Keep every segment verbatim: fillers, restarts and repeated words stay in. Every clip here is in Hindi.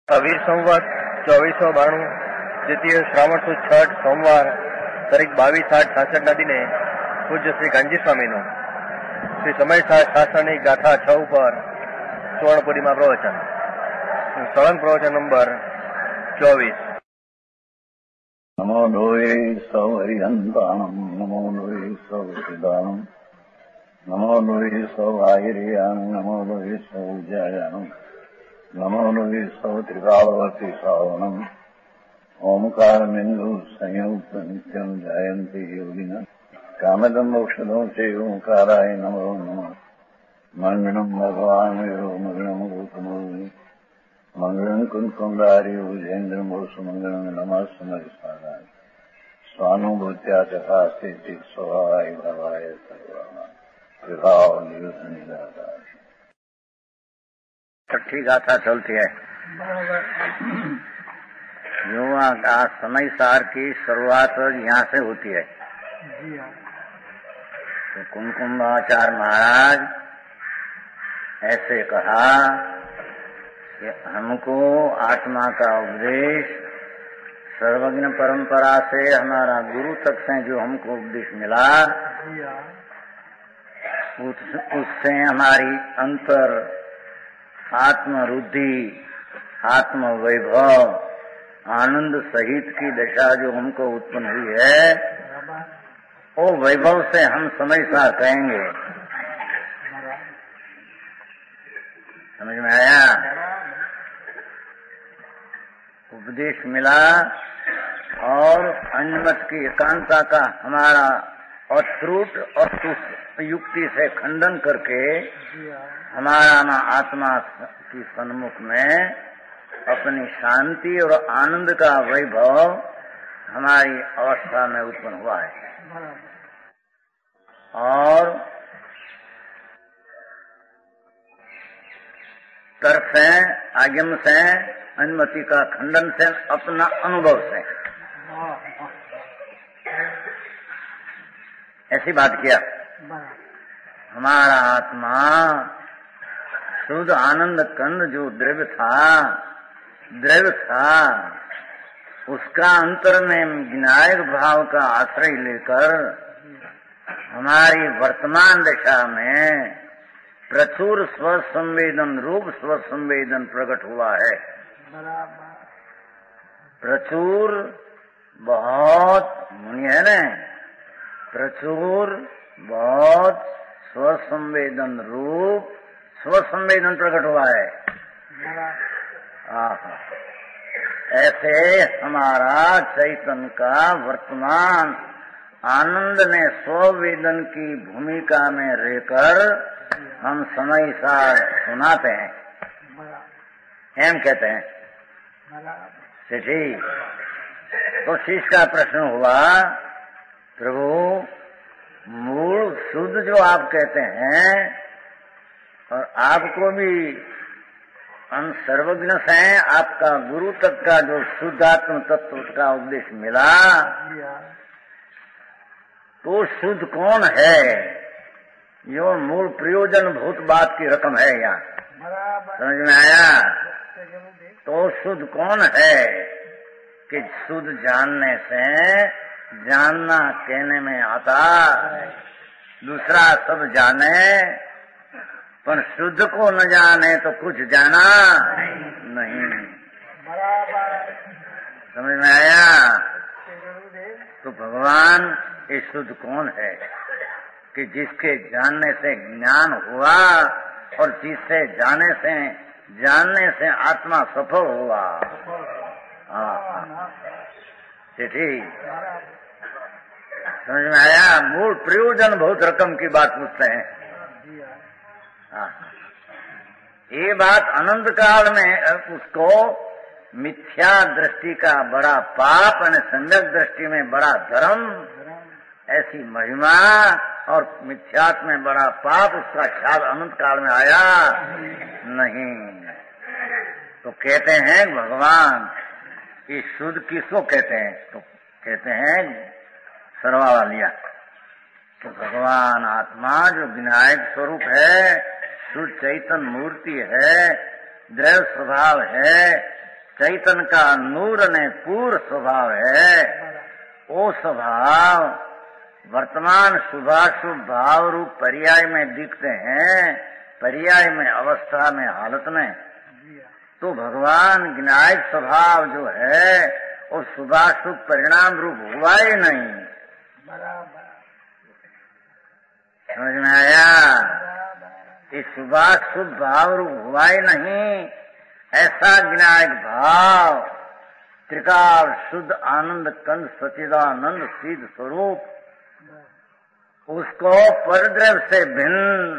વીર સંવત ચોવીસો બાણું દ્વિતીય શ્રાવણ સુદ છઠ સોમવાર તારીખ બાવીસ આઠ છાસઠ ના દિને પૂજ્ય શ્રી ગાંધી સ્વામીનું શ્રી સમય શાસનની ગાથા છ ઉપર સુવર્ણપુરીમાં પ્રવચન. સળંગ પ્રવચન નંબર ચોવીસ. નમો લોહે સૌ હરિહંતાણમ નમો લોહે સૌ સિદાનમ નમો લોહે સૌ આયર્યાન નમો લોહે સૌ જયાનમ નમો લોહે સૌ ત્રિકાળવતી શ્રાવણમ ઓમકારમિંદુ સંયુક્ત નિત્યમ જયંતિ યોગિના કામદમ મોક્ષદો સે ઓંકારાય નમો નમઃ. મંગળમ ભગવાન યો મંગળમ ગૌતમો મંગળમ કુંકુંડાર્યો જૈન્દ્રમો સુમંગળમ નમઃ સમરિસારાય સ્વાનુભૂત્યા ચકાસ્તે સ્વભાવાય ભાવાય સર્વાના વિભાવ નિદાતા. छठी गाथा चलती है. युवा का समय सार की शुरुआत यहाँ से होती है. तो कुमकुमाचार्य महाराज ऐसे कहा कि हमको आत्मा का उपदेश सर्वज्ञ परंपरा से हमारा गुरु तक से जो हमको उपदेश मिला उस, उससे हमारी अंतर आत्म रुद्धि आत्म वैभव आनंद सहित की दशा जो हमको उत्पन्न हुई है वो वैभव से हम समय सार कहेंगे. समझ में आया? उपदेश मिला और अन्यमत की एकांता का हमारा अत्रुट और युक्ति से खंडन करके हमारा ना आत्मा की सन्मुख में अपनी शांति और आनंद का वैभव हमारी अवस्था में उत्पन्न हुआ है. और तर्क से आगम से अनुमति का खंडन से अपना अनुभव से ऐसी बात किया. हमारा आत्मा शुद्ध आनंद कंद जो द्रव्य था द्रव्य था उसका अंतर में विनायक भाव का आश्रय लेकर हमारी वर्तमान दशा में प्रचुर स्व संवेदन रूप स्व संवेदन प्रकट हुआ है. प्रचुर बहुत मुनि है न, प्रचुर बहुत स्वसंवेदन रूप स्वसंवेदन प्रकट हुआ है. ऐसे हमारा चैतन्य का वर्तमान आनंद ने स्ववेदन की भूमिका में रहकर हम समय सार सुनाते हैं. एम कहते हैं ठीक. तो शिष्य का प्रश्न हुआ, प्रभु मूल शुद्ध जो आप कहते हैं और आपको भी हम सर्वज्ञ से आपका गुरु तक का जो शुद्धात्म तत्व का उपदेश मिला तो शुद्ध कौन है? यो मूल प्रयोजन भूत बात की रकम है. यहाँ समझ में आया? तो शुद्ध कौन है कि शुद्ध जानने से जानना कहने में आता, दूसरा सब जाने पर शुद्ध को न जाने तो कुछ जाना नहीं. समझ में आया? तो भगवान ये शुद्ध कौन है कि जिसके जानने से ज्ञान हुआ और जिससे जाने से जानने से आत्मा सफल हुआ. हाँ ठीक. समझ में आया? मूल प्रयोजन बहुत रकम की बात पूछते हैं. हाँ. ये बात अनंत काल में उसको मिथ्या दृष्टि का बड़ा पाप और सम्यक दृष्टि में बड़ा धर्म, ऐसी महिमा और मिथ्यात में बड़ा पाप उसका ख्याल अनंत काल में आया नहीं. तो कहते हैं भगवान ये शुद्ध किसको कहते हैं? तो कहते हैं सर्वा वालिया. तो भगवान आत्मा जो विनायक स्वरूप है, शुद्ध चैतन्य मूर्ति है, द्रव्य स्वभाव है, चैतन्य का नूर ने पूर्ण स्वभाव है, वो स्वभाव वर्तमान शुभाशुभ भाव रूप पर्याय में दिखते हैं, पर्याय में, अवस्था में, हालत में। तो भगवान विनायक स्वभाव जो है वो शुभाशुभ परिणाम रूप हुआ ही नहीं। समझ में आया? इस शुभाशुभ भाव रूप हुआ ही नहीं। ऐसा विनायक भाव त्रिकाल शुद्ध आनंद कंद सच्चिदानंद सिद्ध स्वरूप, उसको परद्रव्य से भिन्न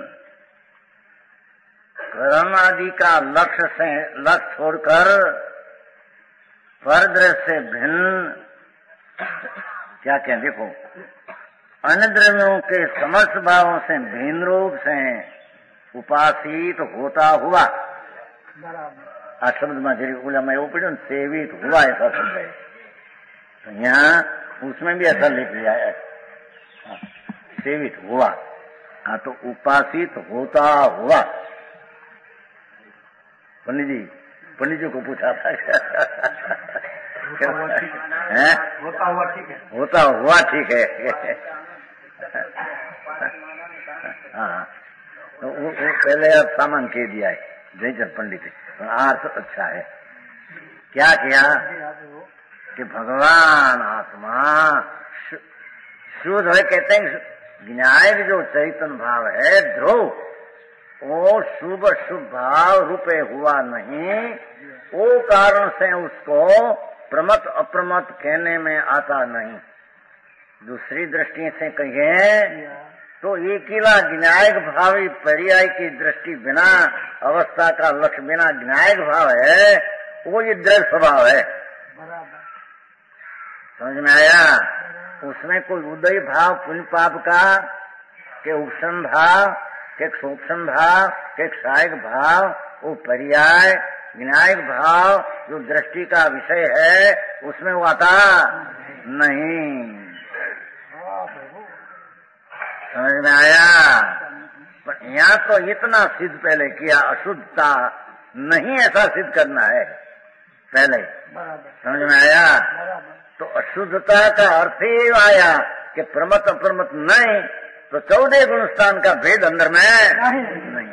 कर्म आदि का लक्ष्य से लक्ष्य छोड़कर परद्रव्य से भिन्न क्या कहें, देखो अन्य द्रव्यों के समस्त भावों से भिन्न रूप से उपासित होता हुआ, आ शब्द में उला में वो पढ़ो सेवित हुआ ऐसा शब्द है, तो यहाँ उसमें भी ऐसा लिख लिया है, सेवित हुआ। हाँ, तो उपासित होता हुआ। पंडित जी पंडित जी को पूछा था है? होता हुआ ठीक है, होता हुआ ठीक है। हाँ, तो वो, वो पहले अब सामान कह दिया है जयचंद पंडित है, अर्थ अच्छा है। क्या किया कि भगवान आत्मा शुद्ध है, कहते हैं विनायक जो चैतन्य भाव है ध्रुव, वो शुभ शुभ भाव रूपे हुआ नहीं, वो कारण से उसको प्रमत अप्रमत कहने में आता नहीं। दूसरी दृष्टि से कहें तो एक किला विनायक भावी पर्याय की दृष्टि बिना, अवस्था का लक्ष्य बिना विनायक भाव है, वो ये द्रव्य स्वभाव है। समझ में आया? उसमें कोई उदय भाव पुण्य पाप का, के उपसन भाव, के सूक्ष्म भाव, के सहायक भाव, वो पर्याय विनायक भाव जो दृष्टि का विषय है उसमें वो आता नहीं। समझ में आया? पर यहाँ तो इतना सिद्ध पहले किया, अशुद्धता नहीं ऐसा सिद्ध करना है पहले। समझ में आया? तो अशुद्धता का अर्थ ही आया कि प्रमत अप्रमत नहीं, तो चौदह गुण स्थान का भेद अंदर में नहीं।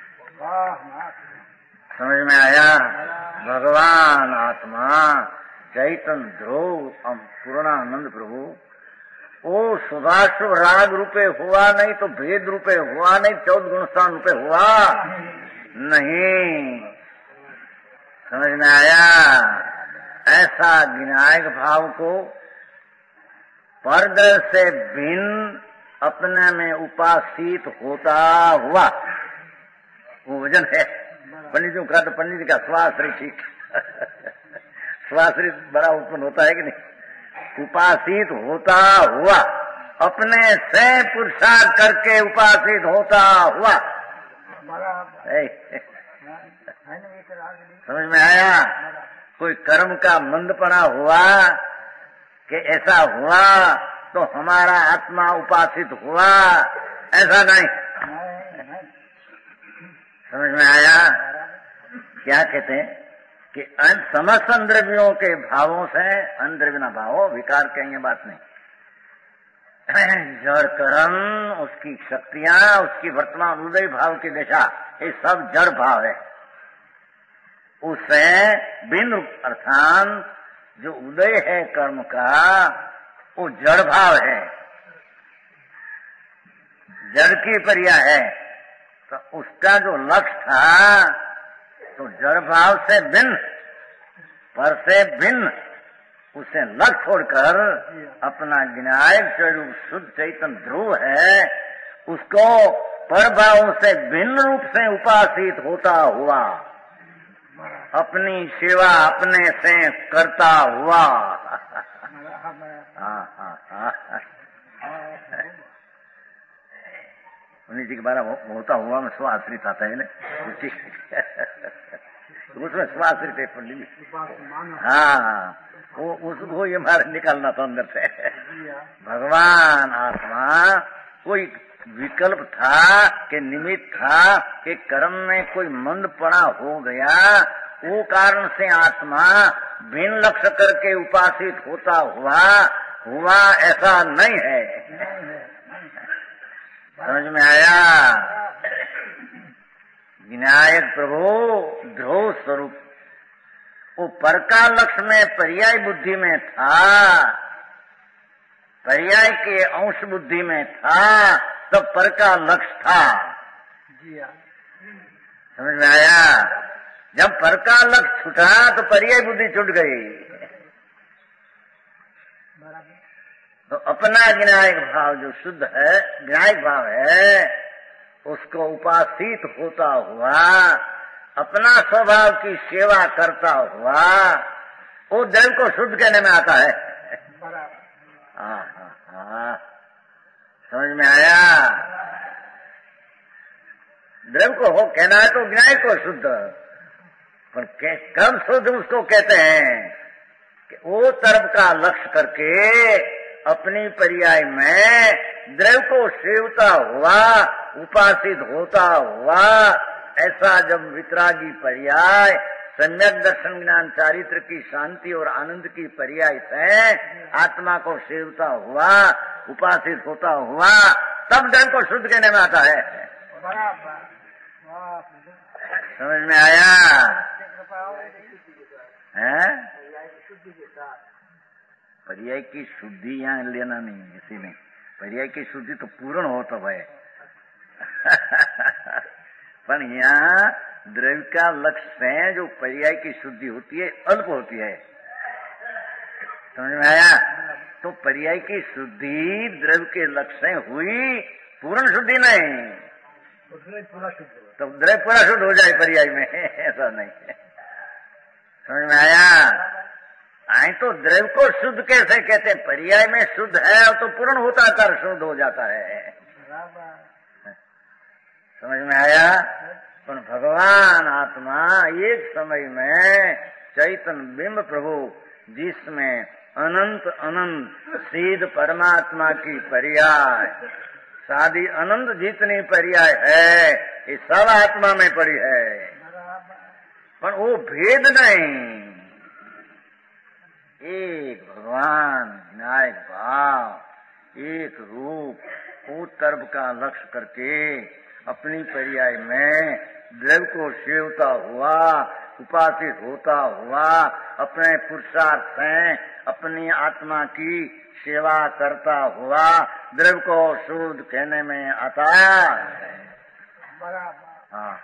समझ में आया? भगवान आत्मा चैतन्य ध्रुव पूर्णानंद प्रभु, वो शुभाशुभ राग रूपे हुआ नहीं, तो भेद रूपे हुआ नहीं, चौदह गुण स्थान रूपे हुआ नहीं। समझ में आया? ऐसा विनायक भाव को परद्रव्य से भिन्न अपने में उपासित होता हुआ, वो वजन है। पंडित जी का तो पंडित जी का स्वाश्री ठीक स्वाश्री बड़ा उत्पन्न होता है कि नहीं? उपासित होता हुआ, अपने से पुरुषार्थ करके उपासित होता हुआ। समझ में आया? कोई कर्म का मंदपना हुआ कि ऐसा हुआ तो हमारा आत्मा उपासित हुआ, ऐसा नहीं। समझ में आया? क्या कहते हैं कि समस्त द्रव्यों के भावों से अंद्रव्य भावों विकार कहेंगे, बात नहीं। जड़ कर्म, उसकी शक्तियां, उसकी वर्तमान उदय भाव की दिशा, ये सब जड़ भाव है। उससे भिन्न अर्थात जो उदय है कर्म का, वो जड़ भाव है, जड़ की पर्याय है। तो उसका जो लक्ष्य था तो जड़ भाव से भिन्न, पर से भिन्न, उसे लक्ष्य छोड़कर अपना विनायक स्वरूप शुद्ध चैतन्य ध्रुव है, उसको पर भावों से भिन्न रूप से उपासित होता हुआ, अपनी सेवा अपने से करता हुआ। हाँ हाँ हाँ उन्हीं जी के बारे में होता हुआ में स्वाश्रित आता है ना, उसमें स्वाश्रित है पंडित। हाँ, वो उसको ये हमारे निकालना था अंदर से। भगवान आत्मा कोई विकल्प था कि निमित्त था कि कर्म में कोई मंदपना हो गया, वो कारण से आत्मा भिन्न लक्ष्य करके उपासित होता हुआ हुआ ऐसा नहीं है। समझ में आया? विनायक प्रभु ध्रुव स्वरूप वो पर का लक्ष्य में पर्याय बुद्धि में था, पर्याय के अंश बुद्धि में था, तब पर का लक्ष्य था। समझ में आया? जब पर का लक्ष्य छूटा तो पर्याय बुद्धि छूट गई। तो अपना विनायक भाव जो शुद्ध है, विनायक भाव है, उसको उपासित होता हुआ अपना स्वभाव की सेवा करता हुआ वो दिल को शुद्ध कहने में आता है। हाँ हाँ हाँ, समझ में आया? द्रव्य को हो कहना है तो विनायक को शुद्ध, पर कब शुद्ध उसको कहते हैं कि वो तरफ का लक्ष्य करके अपनी पर्याय में द्रव्य को सेवता हुआ उपासित होता हुआ, ऐसा जब वितरागी पर्याय सम्यक दर्शन ज्ञान चारित्र की शांति और आनंद की पर्याय से आत्मा को सेवता हुआ उपासित होता हुआ, तब धन को शुद्ध कहने में आता है। समझ में आया? है? पर्याय की शुद्धि यहाँ लेना नहीं, इसी में पर्याय की शुद्धि तो पूर्ण हो तो है। पर यहाँ द्रव्य का लक्ष्य है जो पर्याय की शुद्धि होती है अल्प होती है। समझ में आया? तो पर्याय की शुद्धि द्रव्य के लक्ष्य हुई, पूर्ण शुद्धि नहीं। तो द्रव्य पूरा शुद्ध हो जाए पर्याय में, ऐसा नहीं है। समझ में आया? आई तो द्रव्य को शुद्ध कैसे कहते हैं? पर्याय में शुद्ध है और तो पूर्ण होता कर शुद्ध हो जाता है। समझ में आया? पर भगवान आत्मा एक समय में चैतन्य बिंब प्रभु, जिसमें अनंत अनंत सिद्ध परमात्मा की पर्याय सादी अनंत जितनी पर्याय है ये सब आत्मा में पड़ी है, पर वो भेद नहीं। एक भगवान विनायक भाव, एक रूप, वो तरफ का लक्ष्य करके अपनी पर्याय में द्रव्य को सेवता हुआ उपासित होता हुआ अपने पुरुषार्थ से अपनी आत्मा की सेवा करता हुआ द्रव्य को शुद्ध कहने में आता है। हाँ,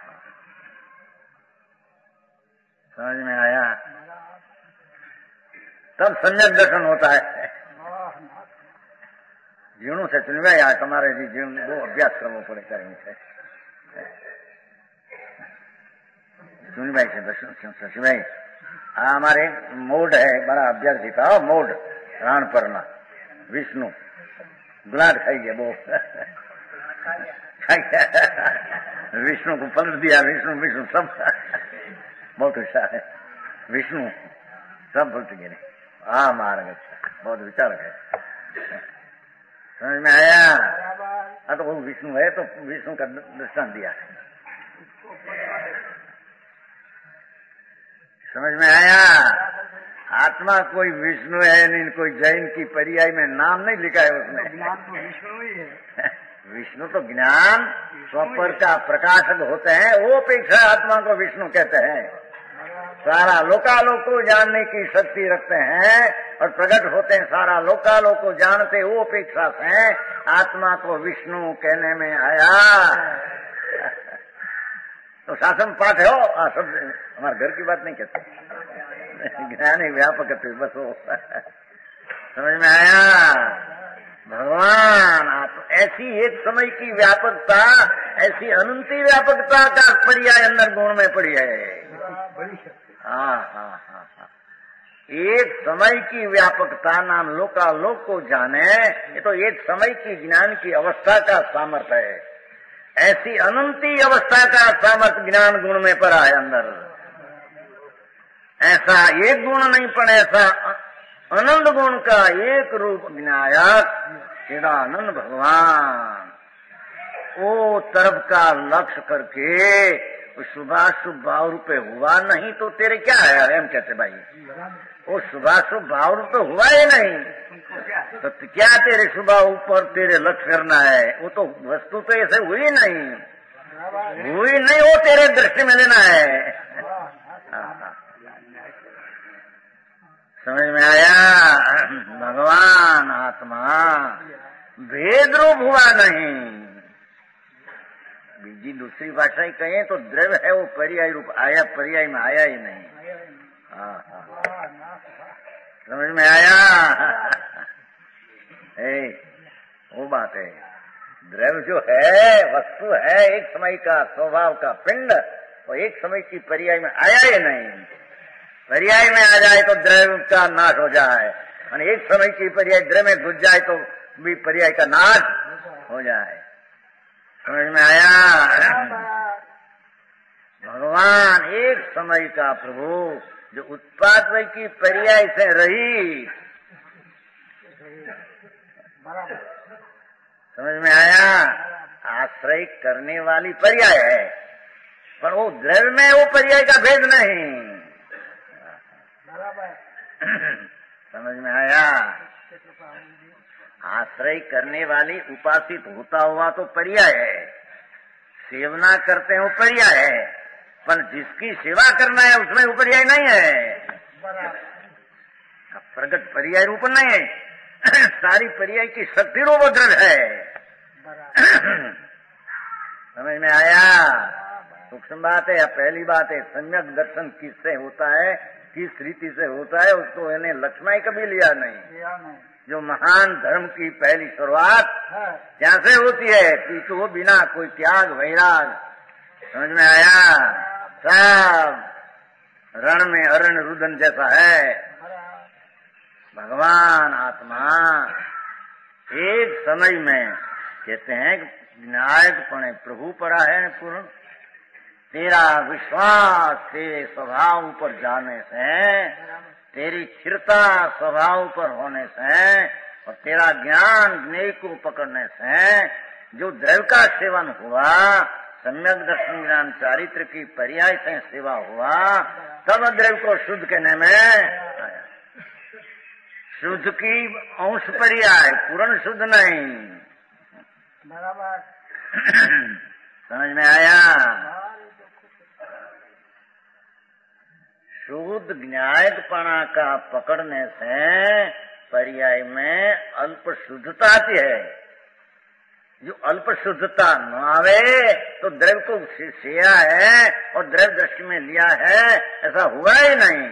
समझ में आया? तब सम्यक दर्शन होता है। जीवनों से चुनवा यार तुम्हारे जी जीवन वो अभ्यास करना पड़े करेंगे सुनवाई से दर्शन सुनवाई। हाँ, हमारे मोड है बड़ा अभ्यास दिखा मोड रान परना विष्णु गुलाट खाई गया वो विष्णु को पलट दिया। विष्णु विष्णु सब बहुत होशियार है। विष्णु सब भूल गए। हाँ मार्ग बहुत विचार है। समझ में आया? हाँ तो वो विष्णु है तो विष्णु का दृष्टांत दिया। समझ में आया? आत्मा कोई विष्णु है नहीं, कोई जैन की पर्याय में नाम नहीं लिखा है उसमें। ज्ञान तो विष्णु ही है। विष्णु तो ज्ञान स्वपर का प्रकाशक होते हैं, वो अपेक्षा आत्मा को विष्णु कहते हैं। सारा लोकालोक को जानने की शक्ति रखते हैं और प्रकट होते हैं, सारा लोकालोक को जानते, वो अपेक्षा से आत्मा को विष्णु कहने में आया। तो शासन पाठ है हो सब, हमारे घर की बात नहीं कहते, ज्ञान ही व्यापक है बस वो। समझ में आया? भगवान आप ऐसी एक समय की व्यापकता, ऐसी अनंती व्यापकता का पर्याय अंदर गुण में पड़ी है। हाँ हाँ हाँ हाँ, एक समय की व्यापकता नाम लोकालोक को जाने, ये तो एक समय की ज्ञान की अवस्था का सामर्थ्य है। ऐसी अनंती अवस्था का सामर्थ्य ज्ञान गुण में पड़ा है अंदर। ऐसा एक गुण नहीं पड़े, ऐसा अनंत गुण का एक रूप विनायक चिदानंद भगवान वो तरफ का लक्ष्य करके शुभाशुभ भाव रूपे हुआ नहीं तो तेरे क्या है, एम कहते भाई। वो शुभाशुभ भाव रूपे हुआ ही नहीं तो क्या तेरे शुभ ऊपर तेरे लक्ष्य करना है? वो तो वस्तु तो ऐसे हुई नहीं, हुई नहीं, वो तेरे दृष्टि में लेना है। समझ में आया? भगवान आत्मा भेद रूप हुआ नहीं। बीजी दूसरी भाषा ही कहें तो द्रव्य है, वो पर्याय रूप आया, पर्याय में आया ही नहीं। हाँ हाँ, समझ में आया? ए, वो बात है, द्रव्य जो है वस्तु है, एक समय का स्वभाव का पिंड, और एक समय की पर्याय में आया ही नहीं। पर्याय में आ जाए तो द्रव्य का नाश हो जाए, और एक समय की पर्याय द्रव्य में घुस जाए तो भी पर्याय का नाश हो जाए। समझ में आया? भगवान एक समय का प्रभु जो उत्पाद की पर्याय से रही। समझ में आया? आश्रय करने वाली पर्याय है, पर वो द्रव्य में वो पर्याय का भेद नहीं। समझ में आया? आश्रय करने वाली उपासित होता हुआ तो पर्याय है, सेवना करते हो पर्याय है, पर जिसकी सेवा करना है उसमें वो पर्याय नहीं है, प्रगट पर्याय रूप नहीं है। सारी पर्याय की शक्ति रूप द्रव्य है। समझ में आया? सूक्ष्म बात है या पहली बात है? सम्यक दर्शन किससे होता है, किस रीति से होता है, उसको इन्हें लक्ष्मण कभी लिया नहीं। जो महान धर्म की पहली शुरुआत यहाँ से होती है कि तो बिना कोई त्याग वैराग। समझ में आया? सब रण में अरण रुदन जैसा है। भगवान आत्मा एक समय में कहते हैं विनायकपणे प्रभु परा है पूर्ण। तेरा विश्वास तेरे स्वभाव पर जाने से, तेरी स्थिरता स्वभाव पर होने से, और तेरा ज्ञान ज्ञेय को पकड़ने से जो द्रव्य का सेवन हुआ, सम्यक दर्शन ज्ञान चारित्र की पर्याय से सेवा हुआ, तब द्रव्य को शुद्ध कहने में आया। शुद्ध की अंश पर्याय, पूर्ण शुद्ध नहीं। समझ में आया? शुद्ध न्यायपणा का पकड़ने से पर्याय में अल्प शुद्धता आती है। जो अल्प शुद्धता न आवे तो द्रव्य को सेया है और द्रव्य दृष्टि में लिया है, ऐसा हुआ ही नहीं।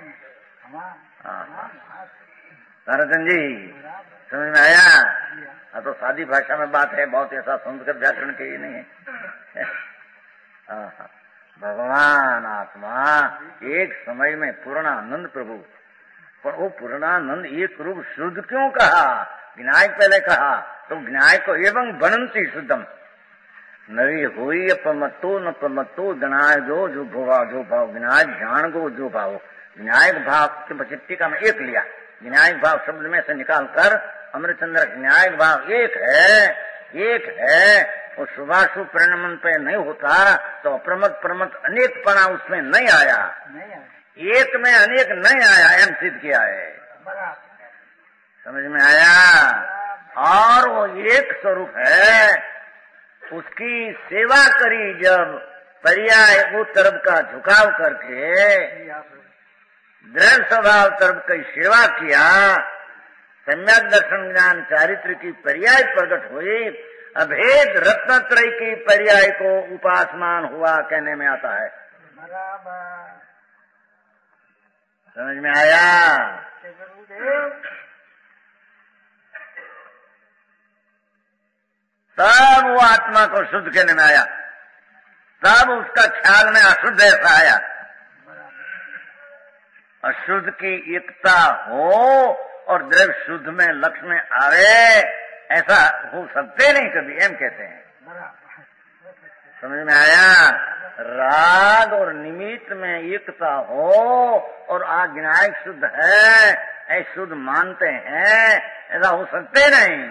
नारदन जी समझ में आया? हाँ, तो सादी भाषा में बात है, बहुत ऐसा संस्कृत व्याकरण के ही नहीं है। हाँ, भगवान आत्मा एक समय में पूर्णानंद प्रभु, पर वो पूर्णानंद एक रूप शुद्ध क्यों कहा? विनायक पहले कहा तो विनायक को एवं बनंती शुद्धम नवी हुई अपमत्तो न पमत्तो गणाय जो जो भोवा जो भाव विनायक जान गो जो भाव। विनायक भाव चिट्टिका में एक लिया, विनायक भाव शब्द में से निकाल कर अमृतचंद्र विनायक भाव एक है, एक है। वो शुभाशुभ परिणमन पे नहीं होता तो अप्रमत प्रमत अनेकपना उसमें नहीं आया, एक में अनेक नहीं आया, एम सिद्ध किया है। समझ में आया? और वो एक स्वरूप है, उसकी सेवा करी जब पर्याय वो तरफ का झुकाव करके दृढ़ स्वभाव तरफ की सेवा किया, सम्यक दर्शन ज्ञान चारित्र की पर्याय प्रकट हुई, अभेद रत्नत्रय की पर्याय को उपासमान हुआ कहने में आता है। समझ में आया? तब वो आत्मा को शुद्ध कहने में आया, तब उसका ख्याल में अशुद्ध ऐसा आया। अशुद्ध की एकता हो और द्रव्य शुद्ध में लक्ष्य में आवे, ऐसा हो सकते नहीं कभी, एम कहते हैं। समझ में आया? राग और निमित्त में एकता हो और आज्ञायक शुद्ध है, ऐसे शुद्ध मानते हैं, ऐसा हो सकते नहीं।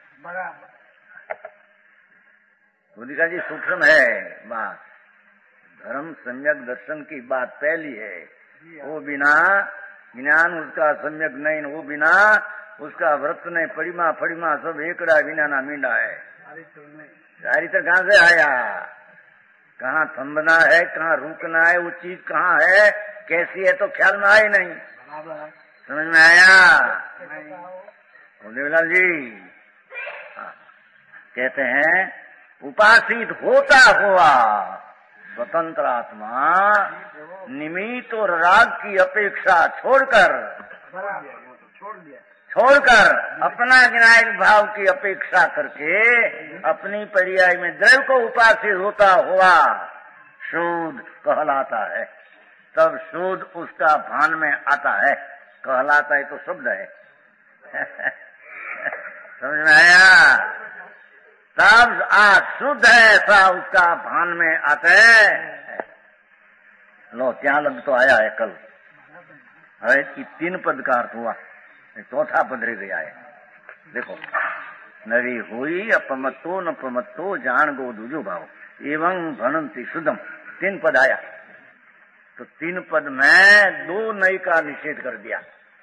बुद्धिका जी सूक्ष्म है बात। धर्म सम्यक दर्शन की बात पहली है। वो बिना ज्ञान उसका सम्यक नहीं, वो बिना उसका व्रत नहीं, पड़ीमा फड़ीमा सब एकड़ा बिना ना मींडा है। चारित्र कहाँ से आया, कहाँ थंबना है, कहाँ रुकना है, वो चीज कहाँ है, कैसी है, तो ख्याल में आई नहीं। समझ में आया देवलाल जी? हाँ। कहते हैं उपासित होता हुआ स्वतंत्र आत्मा निमित्त और राग की अपेक्षा छोड़कर छोड़कर अपना ज्ञायक भाव की अपेक्षा करके अपनी पर्याय में द्रव्य को उपासित होता हुआ शुद्ध कहलाता है। तब शुद्ध उसका भान में आता है। कहलाता है तो शब्द है समझ में आया? तब आ शुद्ध है ऐसा उसका भान में आता है। लो ત્યાં लग तो आया है कल। હવે तीन पद का अर्थ हुआ, चौथा पद रह गया है। देखो, नवी हुई अपमत्तो न पमत्तो जान गो दूजो भाव एवं भणंती शुद्धम, तीन पद आया। तो तीन पद में दो नई का निषेध कर दिया।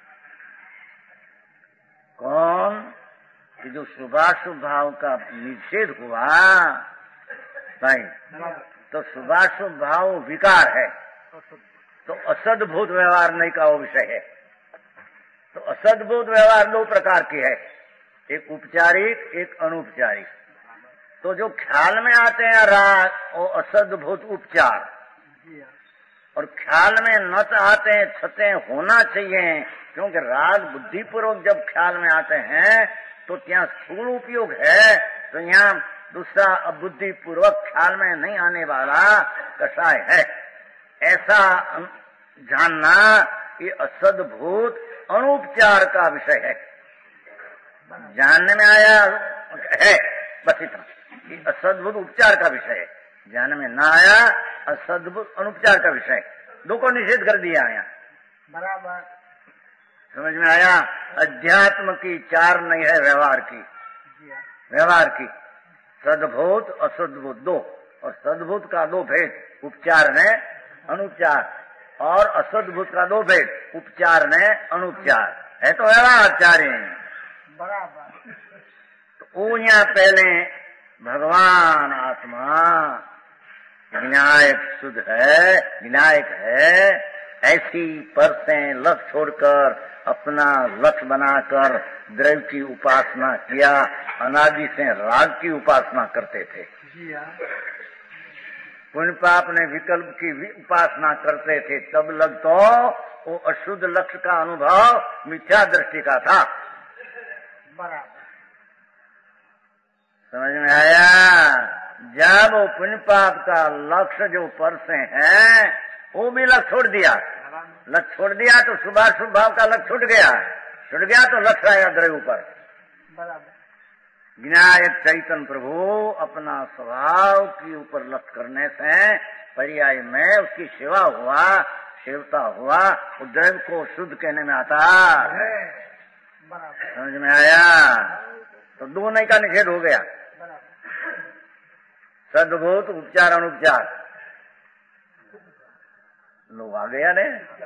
कौन? कि जो शुभाशुभ भाव का निषेध हुआ भाई, तो शुभाशुभ भाव विकार है, तो असद्भूत व्यवहार नहीं का वो विषय है। तो असद्भूत व्यवहार दो प्रकार के है, एक उपचारिक एक अनुपचारिक। तो जो ख्याल में आते हैं राग वो असद्भूत उपचार, और ख्याल में न आते हैं छते होना चाहिए, क्योंकि राग बुद्धिपूर्वक जब ख्याल में आते हैं तो यहाँ स्थूल उपयोग है, तो यहाँ दूसरा अबुद्धिपूर्वक ख्याल में नहीं आने वाला कषाय है। ऐसा जानना ये असद्भूत अनुपचार का विषय है। जानने में आया है बस इतना, ये असद्भुत उपचार का विषय है। जानने में ना आया असद्भुत अनुपचार का विषय, दो को निषेध कर दिया यहाँ। बराबर समझ में आया? अध्यात्म की चार नहीं है, व्यवहार की, व्यवहार की सद्भूत असद्भुत दो, और सद्भुत का दो भेद, उपचार ने अनुपचार, और असद्भुत का दो भेद, उपचार ने अनुपचार है, तो व्यवहार चार ही। बराबर। तो यहाँ पहले भगवान आत्मा विनायक शुद्ध है, विनायक है, ऐसी परतें लक्ष्य छोड़कर अपना लक्ष्य बनाकर द्रव्य की उपासना किया। अनादि से राग की उपासना करते थे। पुण्य पाप ने विकल्प की उपासना करते थे, तब लग तो वो अशुद्ध लक्ष्य का अनुभव मिथ्या दृष्टि का था। बराबर समझ में आया? जब वो पुण्य पाप का लक्ष्य जो पर से है वो भी लक्ष्य छोड़ दिया, लक्ष्य छोड़ दिया तो शुभाशुभ भाव का लक्ष्य छूट गया, छूट गया तो लक्ष्य आएगा द्रव्य ऊपर। विनायक चैतन्य प्रभु अपना स्वभाव के ऊपर लक्ष्य करने से पर्याय में उसकी सेवा हुआ, सेवता हुआ, वो द्रव्य को शुद्ध कहने में आता है। समझ में आया? तो दो नहीं का निषेध हो गया, सद्भूत उपचार अनुपचार। लोग आ गया ने,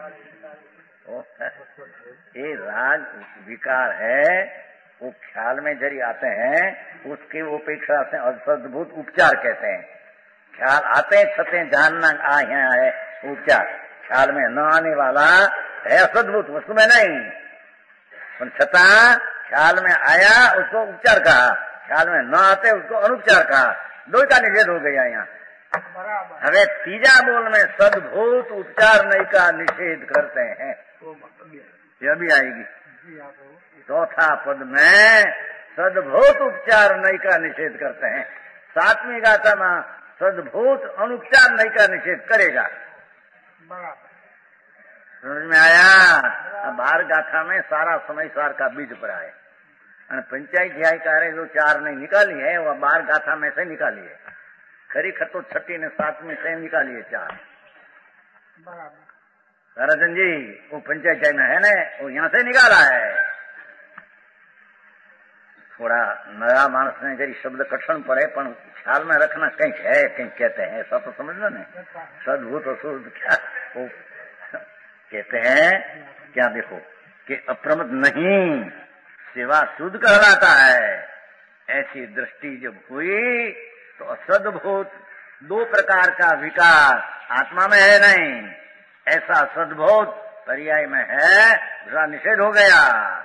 ये राग विकार है, वो ख्याल में जरी आते हैं, उसकी उपेक्षा से असद्भुत उपचार कहते हैं। ख्याल आते छते जानना आ है उपचार, ख्याल में न आने वाला है असद्भुत, वस्तु में नहीं, पर छता ख्याल में आया उसको उपचार कहा, ख्याल में न आते उसको अनुपचार कहा। दो का निषेध हो गया यहाँ। हमें तीजा बोल में सद्भूत उपचार नहीं का निषेध करते हैं, यह भी आएगी। चौथा पद में सद्भूत उपचार नहीं का निषेध करते हैं, सातवीं गाथा में सद्भूत अनुपचार नहीं का निषेध करेगा। समझ में आया? बार गाथा में सारा समय सार का बीज पड़ा है, पंचायत ध्याय कार्य जो चार नहीं निकाली है वह बार गाथा में से निकाली है, खरी खतो छठी ने सातवीं से निकाली है चार। राजन जी वो पंचायत में है ना, वो यहाँ से निकाला है। थोड़ा नया मानस ने जरी शब्द कठिन पड़े पर ख्याल में रखना, कहीं है कहीं कहते हैं, ऐसा तो समझना नहीं। सद्भूत असुद क्या वो कहते हैं क्या, देखो कि अप्रमद नहीं सेवा शुद्ध कहलाता है। ऐसी दृष्टि जब हुई तो असद्भूत दो प्रकार का विकार आत्मा में है नहीं, ऐसा सद्भूत पर्याय में है, दूसरा निषेध हो गया।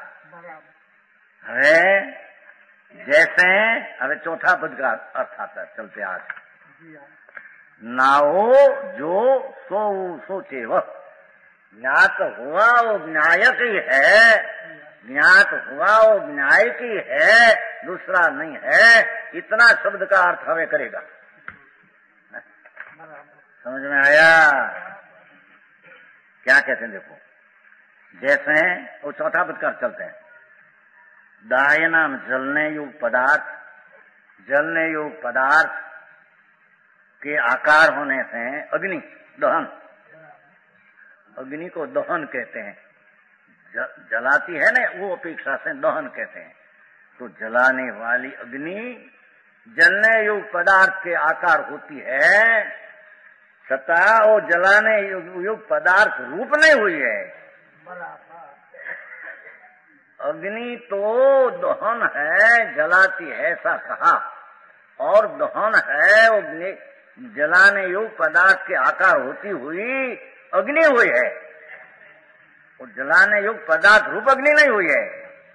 है जैसे अरे चौथा पद का अर्थ आता है, चलते आज नाओ जो सो सोचे वह ज्ञात हुआ वो ज्ञायक ही है, ज्ञात हुआ वो न्यायिक ही है, दूसरा नहीं है। इतना शब्द का अर्थ हमें करेगा, समझ में आया क्या कहते हैं? देखो जैसे वो चौथा पद का अर्थ चलते हैं, दायनाम जलने युग पदार्थ, जलने युग पदार्थ के आकार होने से अग्नि दहन, अग्नि को दहन कहते हैं। ज, जलाती है ना वो अपेक्षा से दहन कहते हैं। तो जलाने वाली अग्नि जलने युग पदार्थ के आकार होती है, सता वो जलाने युग पदार्थ रूप नहीं हुई है। अग्नि तो दहन है, जलाती है ऐसा कहा, और दहन है वो जलाने युग पदार्थ के आकार होती हुई अग्नि हुई है, वो जलाने युग पदार्थ रूप अग्नि नहीं हुई है।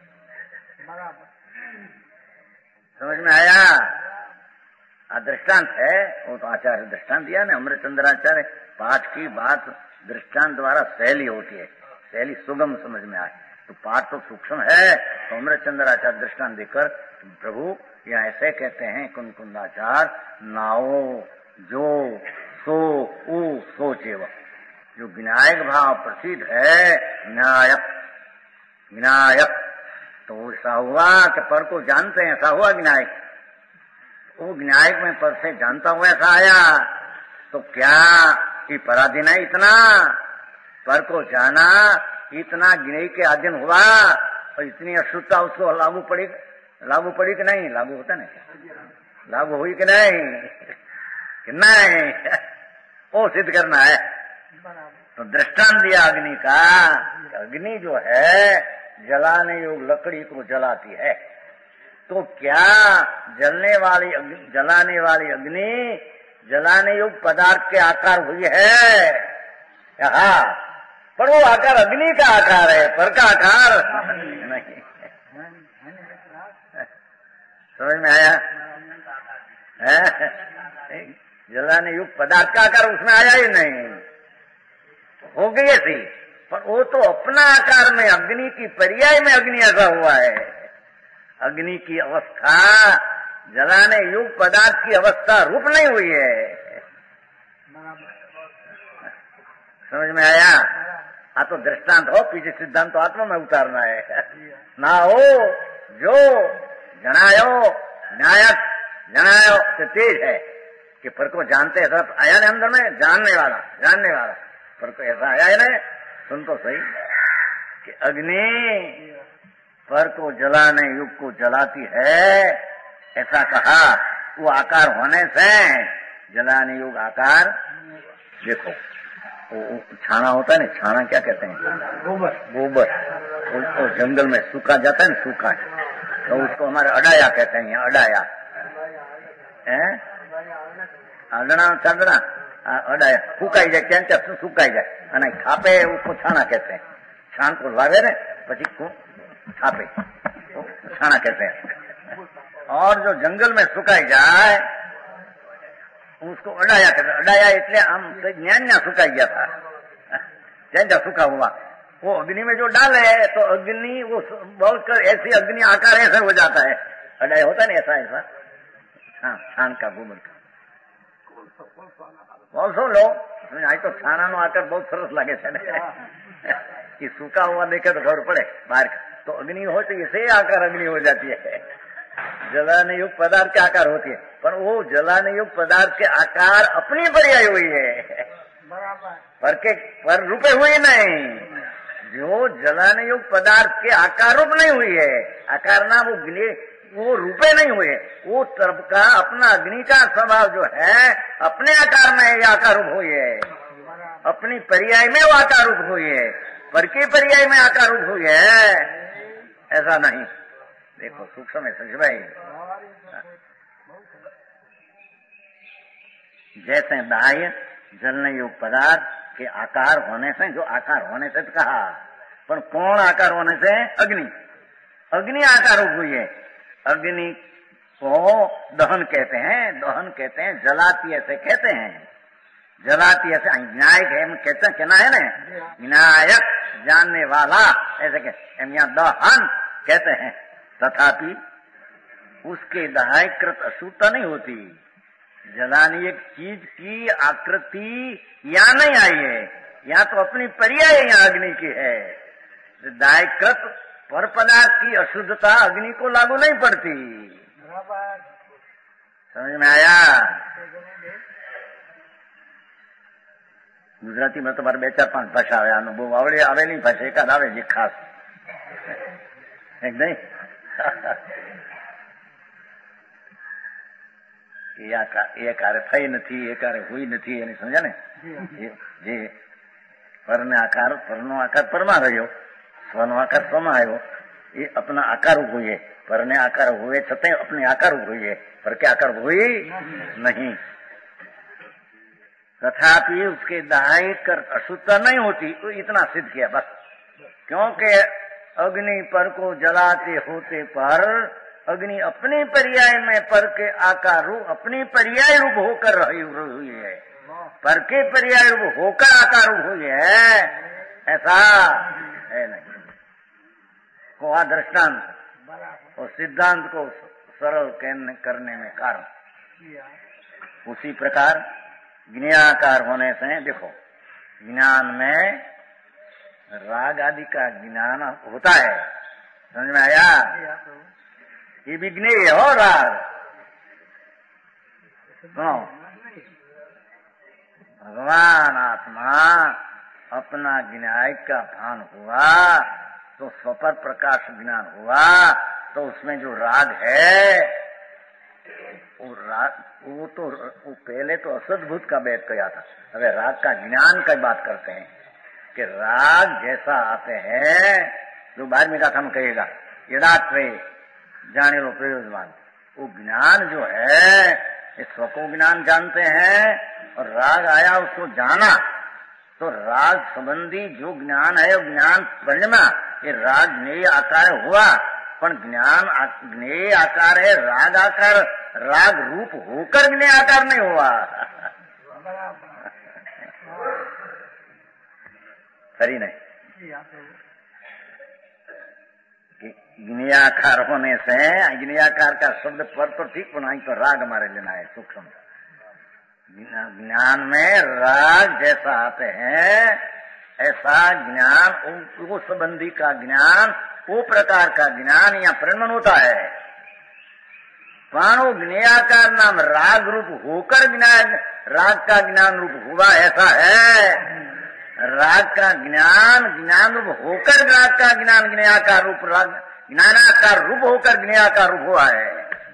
समझ में आया? दृष्टांत है वो तो आचार्य दृष्टांत दिया ना, अमृतचंद्राचार्य पाठ की बात दृष्टांत द्वारा सहली होती है, सहली सुगम समझ में आए। तो पाठ तो सूक्ष्म है, तो अमृतचंद्राचार्य दृष्टांत देकर प्रभु यहाँ ऐसे कहते हैं कुंकुंदाचार, नाओ जो सो ऊ सोचे वह, जो विनायक भाव प्रसिद्ध है, विनायक विनायक, तो ऐसा हुआ कि पर को जानते हैं, ऐसा हुआ विनायक, वो विनायक में पर से जानता हुआ ऐसा आया। तो क्या ये पराधीन है, इतना पर को जाना, इतना गिनई के अधीन हुआ, और इतनी अशुद्धता उसको लागू पड़ी, लागू पड़ी कि नहीं? लागू होता नहीं, लागू हुई कि नहीं? कि नहीं, वो सिद्ध करना है। तो दृष्टांत दिया अग्नि का, अग्नि जो है जलाने योग्य लकड़ी को जलाती है, तो क्या जलने वाली जलाने वाली अग्नि जलाने योग्य पदार्थ के आकार हुई है? हाँ, पर वो आकार अग्नि का आकार है, पर का आकार नहीं। समझ में आया? जलाने युक्त पदार्थ का आकार उसमें आया ही नहीं, हो गई ऐसी, पर वो तो अपना आकार में अग्नि की पर्याय में अग्नि ऐसा हुआ है। अग्नि की अवस्था जलाने युक्त पदार्थ की अवस्था रूप नहीं हुई है। समझ में आया? हाँ, तो दृष्टांत हो, पीछे सिद्धांत तो आत्मा में उतारना है ना। हो जो जनायो न्यायक जनायो से तेज है कि पर को जानते ऐसा आया ने अंदर में, जानने वाला जानने वाला पर को ऐसा आया है ना। सुन तो सही कि अग्नि पर को जलाने युग को जलाती है, ऐसा कहा। वो आकार होने से जलाने युग आकार, देखो वो छाना होता है ना, छाना क्या कहते हैं? गोबर। गोबर वो जंगल में सूखा जाता है ना, सूखा, तो उसको हमारे अडाया कहते हैं, यहाँ अडाया है, अडना चंदना अडाया, फूकाई जाए क्या क्या सुकाई जाए, અને છાપે उसको छाना कहते हैं। छान को लावे ने પછી छापे छाना कहते हैं। और जो जंगल में सुकाई जाए उसको अडाया कहते हैं। अडाया એટલે આમ ન્યા सुकाई गया था, ज्यादा सूखा हुआ। वो अग्नि में जो डाले तो अग्नि वो बहुत ऐसी अग्नि आकार ऐसा हो जाता है, अडाया होता है ना ऐसा ऐसा। हाँ, छान का गोबर का बोलसो लो, आज तो छाना नो आकार बहुत सरस लगे कि सूखा हुआ देखे तो खबर पड़े बाहर का। तो अग्नि हो तो ऐसे आकार अग्नि हो जाती है, जलाने युक्त पदार्थ के आकार होती है, पर वो जलाने युक्त पदार्थ के आकार अपनी पर्याय हुई है, पर के पर रूपे हुई नहीं। जो जलाने युक्त पदार्थ के आकार रूप नहीं हुई है, आकार ना वो वो रूपे नहीं हुए, वो तरफ का अपना अग्नि का स्वभाव जो है अपने आकार में आकार रूप हुई है, अपनी पर्याय में वो आकार रूप हुई है, पर के पर्याय में आकार रूप हुई है, ऐसा नहीं। देखो सूक्ष्म है समझ भाई। जैसे बाह्य जलने योग पदार्थ के आकार होने से, जो आकार होने से तो कहा, पर कौन आकार होने से? अग्नि, अग्नि आकार रूप हुई है। अग्नि को दहन कहते हैं, दहन कहते हैं, जलाती ऐसे कहते हैं, जलाती ऐसे विनायक है कहते हैं, कहना है ना, विनायक जानने वाला ऐसे कहते हैं, यहाँ दहन कहते हैं। तथापि उसके दहाई कृत अशुद्धता नहीं होती। जलानी एक चीज की आकृति यहाँ नहीं आई है, यहाँ तो अपनी पर्याय यहाँ अग्नि की है। दायकृत पर पदार्थ की अशुद्धता अग्नि को लागू नहीं पड़ती। समझ में आया? गुजराती में તમારે બે ચાર પાંચ ભાષા આવે, આનું બહુ આવડે આવેલી ભાષા એકાદ આવે છે ખાસ, એક નહીં? એ કાર્ય થઈ નથી, એ કાર્ય હુઈ નથી, એની સમજ્યા ને? જે પરને આકાર, પરનો આકાર પરમાં રહ્યો, સ્વનો આકાર સ્વમાં આવ્યો, એ अपना आकार हुई है, परने आकार हुए छते अपने आकार हुई है, पर के आकार हुई नहीं। तथापि उसके दहाई कर अशुद्धता नहीं होती, तो इतना सिद्ध किया बस। क्योंकि अग्नि पर को जलाते होते पर अग्नि अपने पर्याय में पर के आकार रूप, अपनी पर्याय रूप होकर रही हुई है, पर के पर्याय रूप होकर आकार रूप हुई है, ऐसा है नहीं। को आ दृष्टांत और सिद्धांत को सरल करने में कारण। उसी प्रकार ज्ञाकार होने से देखो, ज्ञान में राग आदि का ज्ञान होता है, समझ में आया? ये भी ज्ञेय हो राग। सुनो, भगवान आत्मा अपना ज्ञाय का भान हुआ तो स्वपर प्रकाश ज्ञान हुआ, तो उसमें जो राग है वो राग, वो तो वो पहले तो असद्भुत का बैठ गया था, अबे राग का ज्ञान की बात करते हैं कि राग जैसा आते हैं, जो बारहवीं का हम कहेगा यदात्वे जाने लो प्रयोजमान, वो ज्ञान जो है इस स्व को ज्ञान जानते हैं, और राग आया उसको जाना, तो राग संबंधी जो ज्ञान है वो ज्ञान परिणमा, ये राग ज्ञेय आकार हुआ, पर ज्ञान ज्ञेय आकार है, राग आकार राग रूप होकर ज्ञेय आकार नहीं हुआ। सही नहीं? ज्ञेयाकार होने से, ज्ञेयाकार का शब्द पर तो ठीक बनाई, तो राग हमारे लेना है सूक्ष्म। ज्ञान में राग जैसा आते हैं ऐसा ज्ञान, वो संबंधी का ज्ञान, वो प्रकार का ज्ञान यहाँ परिणमन होता है। पाणु ज्ञेयाकार नाम राग रूप होकर ज्ञान, राग का ज्ञान रूप हुआ, ऐसा है। राग का ज्ञान ज्ञान रूप होकर राग का ज्ञान ज्ञेयाकार रूप, राग ज्ञानाकार रूप होकर ज्ञेयाकार रूप हुआ है।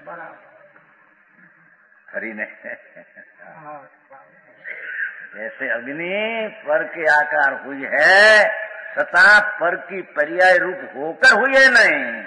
हरि ने जैसे अग्नि पर के आकार हुई है, तथा पर की पर्याय रूप होकर हुई है नहीं,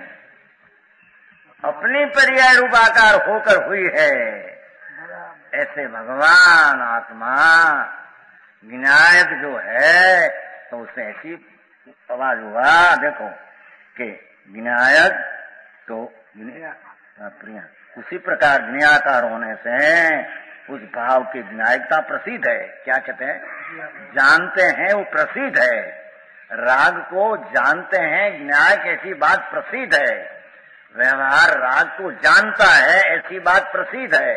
अपनी पर्याय रूप आकार होकर हुई है। ऐसे भगवान आत्मा विनायक जो है, तो उससे ऐसी आवाज हुआ, देखो कि विनायक तो प्रिया, उसी प्रकार ज्ञाकार होने से उस भाव की विनायकता प्रसिद्ध है। क्या कहते हैं? जानते हैं वो प्रसिद्ध है, राग को जानते हैं, ज्ञायक ऐसी बात प्रसिद्ध है। व्यवहार राग को जानता है ऐसी बात प्रसिद्ध है,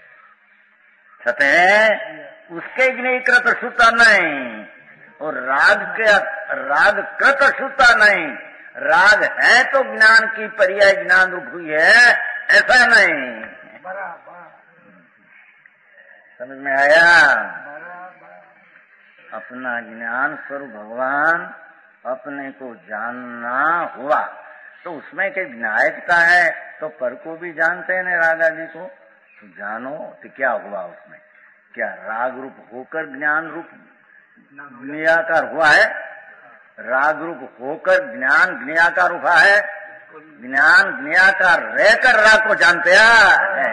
छते उसके ज्ञेयकृत शुद्धता नहीं, और राग के राग कृत शुद्धता नहीं। राग है तो ज्ञान की पर्याय ज्ञान रूप हुई है, ऐसा नहीं। समझ में आया? अपना ज्ञान स्वरूप भगवान अपने को जानना हुआ, तो उसमें क्या विनायकता है, तो पर को भी जानते हैं ना राग आदि को, तो जानो तो क्या हुआ उसमें, क्या राग रूप होकर ज्ञान रूप ज्ञेयाकार हुआ है, राग रूप होकर ज्ञान ज्ञेयाकार हुआ है, ज्ञान ज्ञेयाकार रहकर राग को जानते हैं।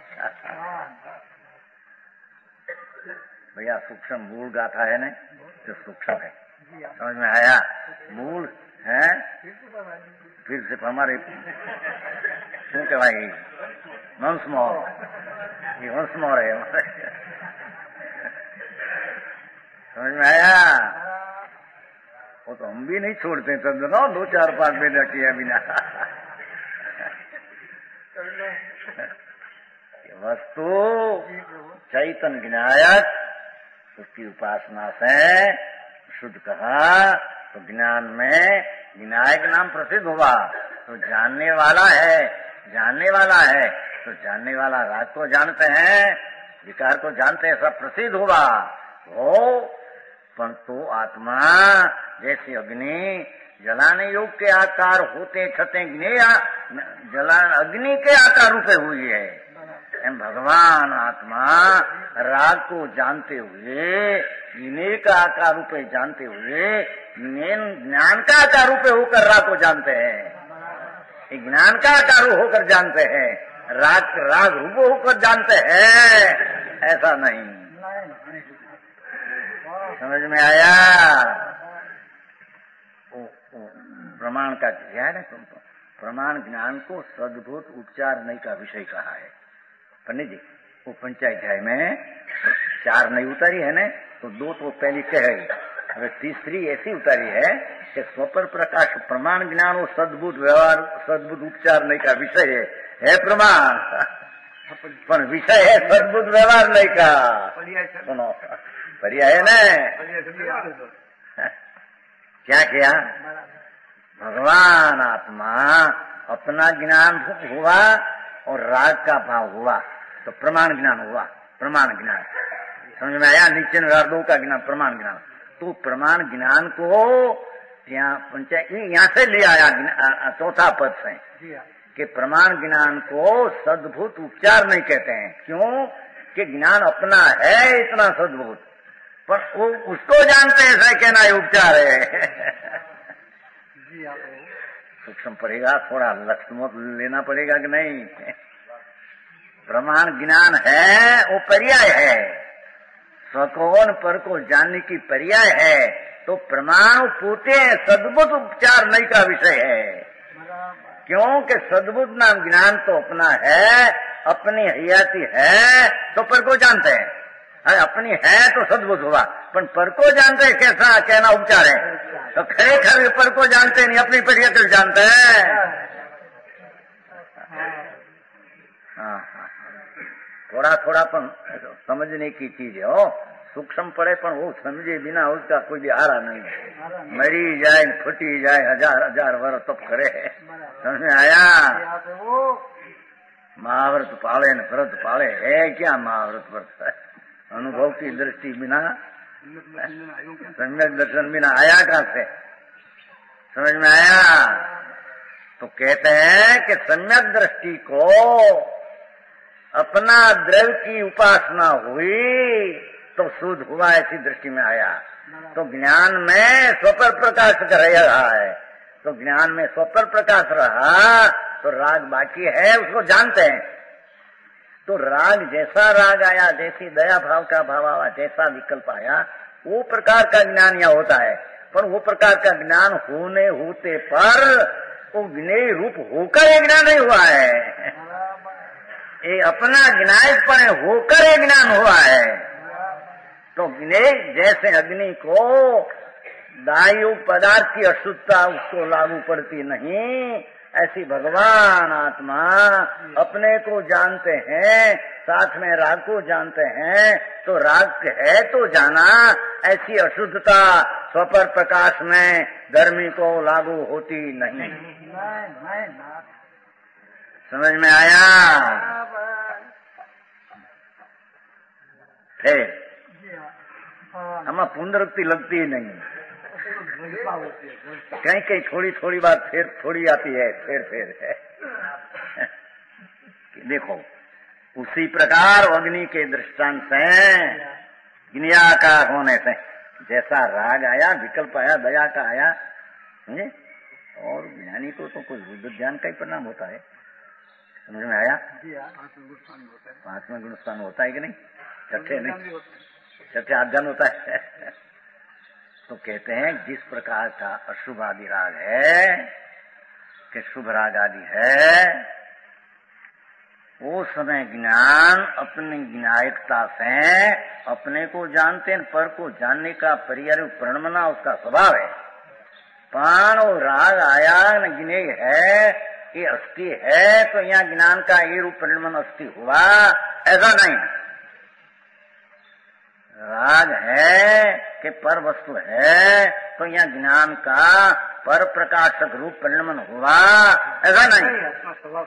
भैया सूक्ष्म मूल गाथा है ना, तो सूक्ष्म है, समझ में आया? मूल है फिर से हमारे શું કહેવાય વંશમોર, ये वंशमोर है हमारे, समझ में आया? वो तो हम भी नहीं छोड़ते तब ना, दो चार पांच महीने किया बिना। वस्तु चैतन ज्ञायक, उसकी उपासना से शुद्ध कहा तो ज्ञान में विनायक नाम प्रसिद्ध हुआ, तो जानने वाला है, जानने वाला है, तो जानने वाला राग को जानते हैं, विकार को जानते हैं, सब प्रसिद्ध हुआ हो। परंतु आत्मा जैसे अग्नि जलाने योग्य के आकार होते छते ज्ञेय जला अग्नि के आकार रूपे हुई है, एम भगवान आत्मा राग को जानते हुए, ज्ञेय का आकार रूपे जानते हुए, ज्ञान का आकार रूपे होकर राग को जानते हैं, ज्ञान का आकार होकर जानते हैं, राग राग रूप होकर जानते हैं, ऐसा नहीं। समझ में आया? ओ, ओ, प्रमाण का क्या है ना, प्रमाण ज्ञान को सद्भूत उपचार नहीं का विषय कहा है पंडित जी। वो पंचाध्याय में चार नहीं उतारी है ना, तो दो तो पहली कह रही, अगर तीसरी ऐसी उतारी है कि स्वपर प्रकाश प्रमाण ज्ञान वो सद्भुत व्यवहार सद्भुत उपचार नहीं का विषय है, है प्रमाण, पर विषय है सद्भुत व्यवहार नहीं का। सुनो पर्याय है न, क्या किया? भगवान आत्मा अपना ज्ञान हुआ और राग का भाव हुआ, तो प्रमाण ज्ञान हुआ, प्रमाण ज्ञान समझ में आया? नीचे दो का ज्ञान प्रमाण ज्ञान, तो प्रमाण ज्ञान को यहाँ पंचायत यहाँ से ले आया चौथा पद से कि प्रमाण ज्ञान को सद्भूत उपचार नहीं कहते हैं। क्यों? कि ज्ञान अपना है इतना सद्भूत, पर वो उसको जानते हैं ऐसा कहना है उपचार है। सूक्ष्म पड़ेगा, थोड़ा लक्ष्य लेना पड़ेगा कि नहीं। प्रमाण ज्ञान है वो पर्याय है, स्वकोन पर को जानने की पर्याय है, तो प्रमाण पोते सद्भुत उपचार नहीं का विषय है। क्योंकि सद्भुत नाम ज्ञान तो अपना है, अपनी हयाती है, तो पर को जानते हैं, है अपनी है तो सद्भुत हुआ, पर पर को जानते हैं कैसा कहना उपचार है, तो खरेखर पर को जानते नहीं, अपनी परियत जानते हैं। हाँ हाँ, थोड़ा थोड़ा पण समझने की चीज है, हो सूक्ष्म पड़े पण वो समझे बिना उसका कोई भी आरा नहीं, मरी जाए फूटी जाए हजार हजार वर्ष तप करे। समझ में आया? महाव्रत पाले न व्रत पाले है क्या? महाव्रत व्रत अनुभव की दृष्टि बिना, सम्यक दर्शन बिना आया कहां से? समझ में आया? तो कहते हैं कि सम्यक दृष्टि को अपना द्रव्य की उपासना हुई तो शुद्ध हुआ, ऐसी दृष्टि में आया। तो ज्ञान में स्वपर प्रकाश कर रहा है, तो ज्ञान में स्वपर प्रकाश रहा तो राग बाकी है, उसको जानते हैं। तो राग जैसा राग आया, जैसी दया भाव का भाव आया, जैसा विकल्प आया, वो प्रकार का ज्ञान यहाँ होता है। पर वो प्रकार का ज्ञान होने होते पर वो ज्ञेय रूप होकर एक ज्ञान नहीं हुआ है, ये अपना ज्ञायपन होकर एक ज्ञान हुआ है। तो ज्ञेय जैसे अग्नि को दायु पदार्थ की अशुद्धता उसको लागू पड़ती नहीं, ऐसी भगवान आत्मा अपने को जानते हैं, साथ में राग को जानते हैं, तो राग है तो जाना, ऐसी अशुद्धता स्वपर प्रकाश में गर्मी को लागू होती नहीं। समझ में आया? फिर हमें पुनरुक्ति लगती ही नहीं, कहीं कहीं थोड़ी थोड़ी बात फिर थोड़ी आती है, फिर फिर है। देखो उसी प्रकार अग्नि के दृष्टांत से ज्ञाकार होने से जैसा राग आया, विकल्प आया, दया का आया, समझे? और ज्ञानी को तो कुछ बुद्ध ज्ञान का ही परिणाम होता है। समझ में आया? पांचवा गुणस्थान होता है कि नहीं? छठे नहीं, छठे आध्यान होता है। तो कहते हैं जिस प्रकार का अशुभ आदि राग है कि शुभ राग आदि है, वो समय ज्ञान अपनी ज्ञायकता से अपने को जानते हैं, पर को जानने का पर्याय प्रणमना उसका स्वभाव है। पान और राग आया न ज्ञेय है, ये अस्थि है, तो यहाँ ज्ञान का ये रूप परिणमन अस्थि हुआ, ऐसा नहीं। राग है कि पर वस्तु है, तो यहाँ ज्ञान का पर प्रकाशक रूप परिणमन हुआ, ऐसा नहीं।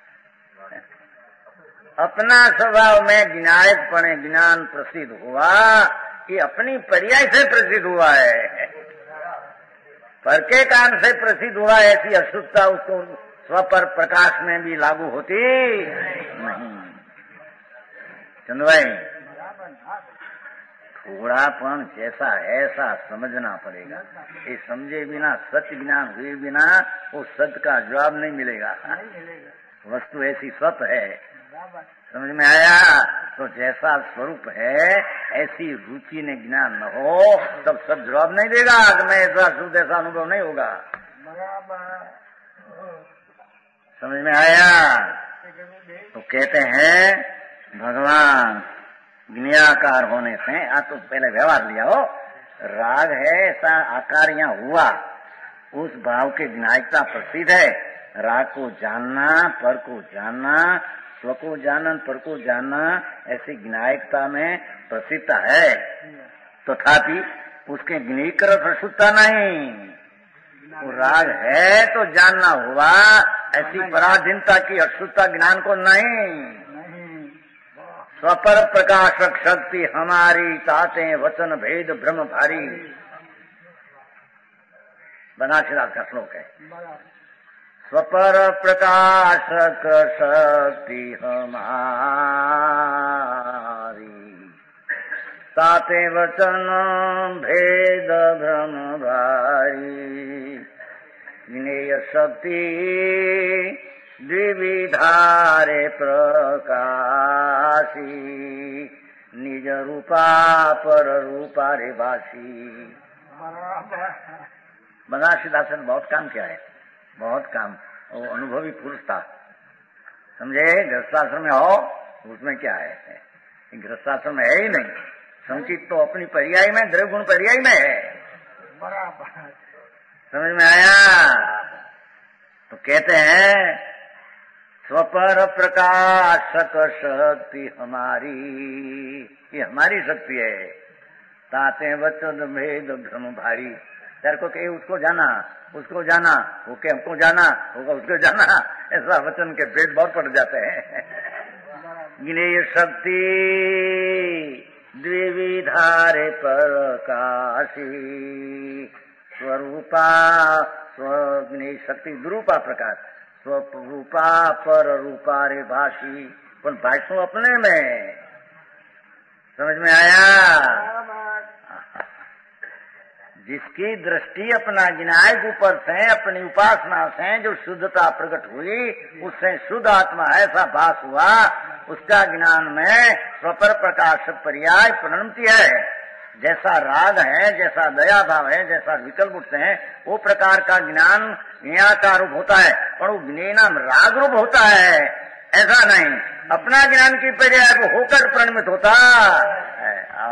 अपना स्वभाव में ज्ञायकपणे ज्ञान प्रसिद्ध हुआ, ये अपनी पर्याय से प्रसिद्ध हुआ है, पर के कारण से प्रसिद्ध हुआ। ऐसी अशुद्धता उसको स्वपर प्रकाश में भी लागू होती नहीं। चंद भाई, थोड़ापन जैसा ऐसा समझना पड़ेगा। ये समझे बिना, सत्य ज्ञान हुए बिना वो सत्य का जवाब नहीं मिलेगा। वस्तु ऐसी सत्य है, समझ में आया? तो जैसा स्वरूप है ऐसी रुचि ने ज्ञान न हो तब सब जवाब नहीं देगा कि मैं ऐसा शुद्ध ऐसा अनुभव नहीं होगा। समझ में आया? तो कहते हैं भगवान ज्ञाकार होने से, आ तो पहले व्यवहार लिया हो, राग है ऐसा आकार यहाँ हुआ, उस भाव के ज्ञायकता प्रसिद्ध है। राग को जानना, पर को जानना, स्व को जानना, पर को जानना, ऐसी ज्ञायकता में प्रसिद्ध है। तथापि तो उसके ज्ञेयकर प्रसुद्धता नहीं। वो राग है तो जानना हुआ, ऐसी पराधीनता की अशुद्धता ज्ञान को नहीं। स्वपर प्रकाशक शक्ति हमारी, ताते वचन भेद भ्रम भारी, बनारसीदास का श्लोक है। स्वपर प्रकाशक शक्ति हमारी, ताते वचन भेद भ्रम भारी, ज्ञेय शक्ति द्विविधारे प्रकाशी, निज रूपा पर रूपा रे भाषी। बनारसीदास ने बहुत काम किया है, बहुत काम। वो अनुभवी पुरुष था, समझे? गृहस्थाश्रम में हो उसमें क्या है, गृहस्थाश्रम में है ही नहीं। संचित तो अपनी पर्याय में, द्रव्य गुण पर्याय में है। समझ में आया? तो कहते हैं स्वपर प्रकाशक शक्ति हमारी, ये हमारी शक्ति है। ताते वचन भेद भ्रम भारी, तेरे को कहे उसको जाना, उसको जाना, वो के हमको जाना, होगा उसको जाना, ऐसा वचन के भेद बहुत पड़ जाते हैं। ज्ञेय शक्ति द्विविधारे प्रकाशी, स्वरूपा स्वज्ञेय शक्ति द्रूपा प्रकाश, स्वरूपा पर रूपा रे भाषी, पर भाषण अपने में। समझ में आया? जिसकी दृष्टि अपना ज्ञायक ऊपर से, अपनी उपासना से जो शुद्धता प्रकट हुई, उससे शुद्ध आत्मा ऐसा भास हुआ, उसका ज्ञान में स्वपर प्रकाश पर्याय प्रणमति है। जैसा राग है, जैसा दया भाव है, जैसा विकल्प उठते हैं, वो प्रकार का ज्ञान ज्ञाता रूप होता है, और वो ज्ञान राग रूप होता है, ऐसा नहीं। अपना ज्ञान की पर्याय को होकर प्रणमित होता है।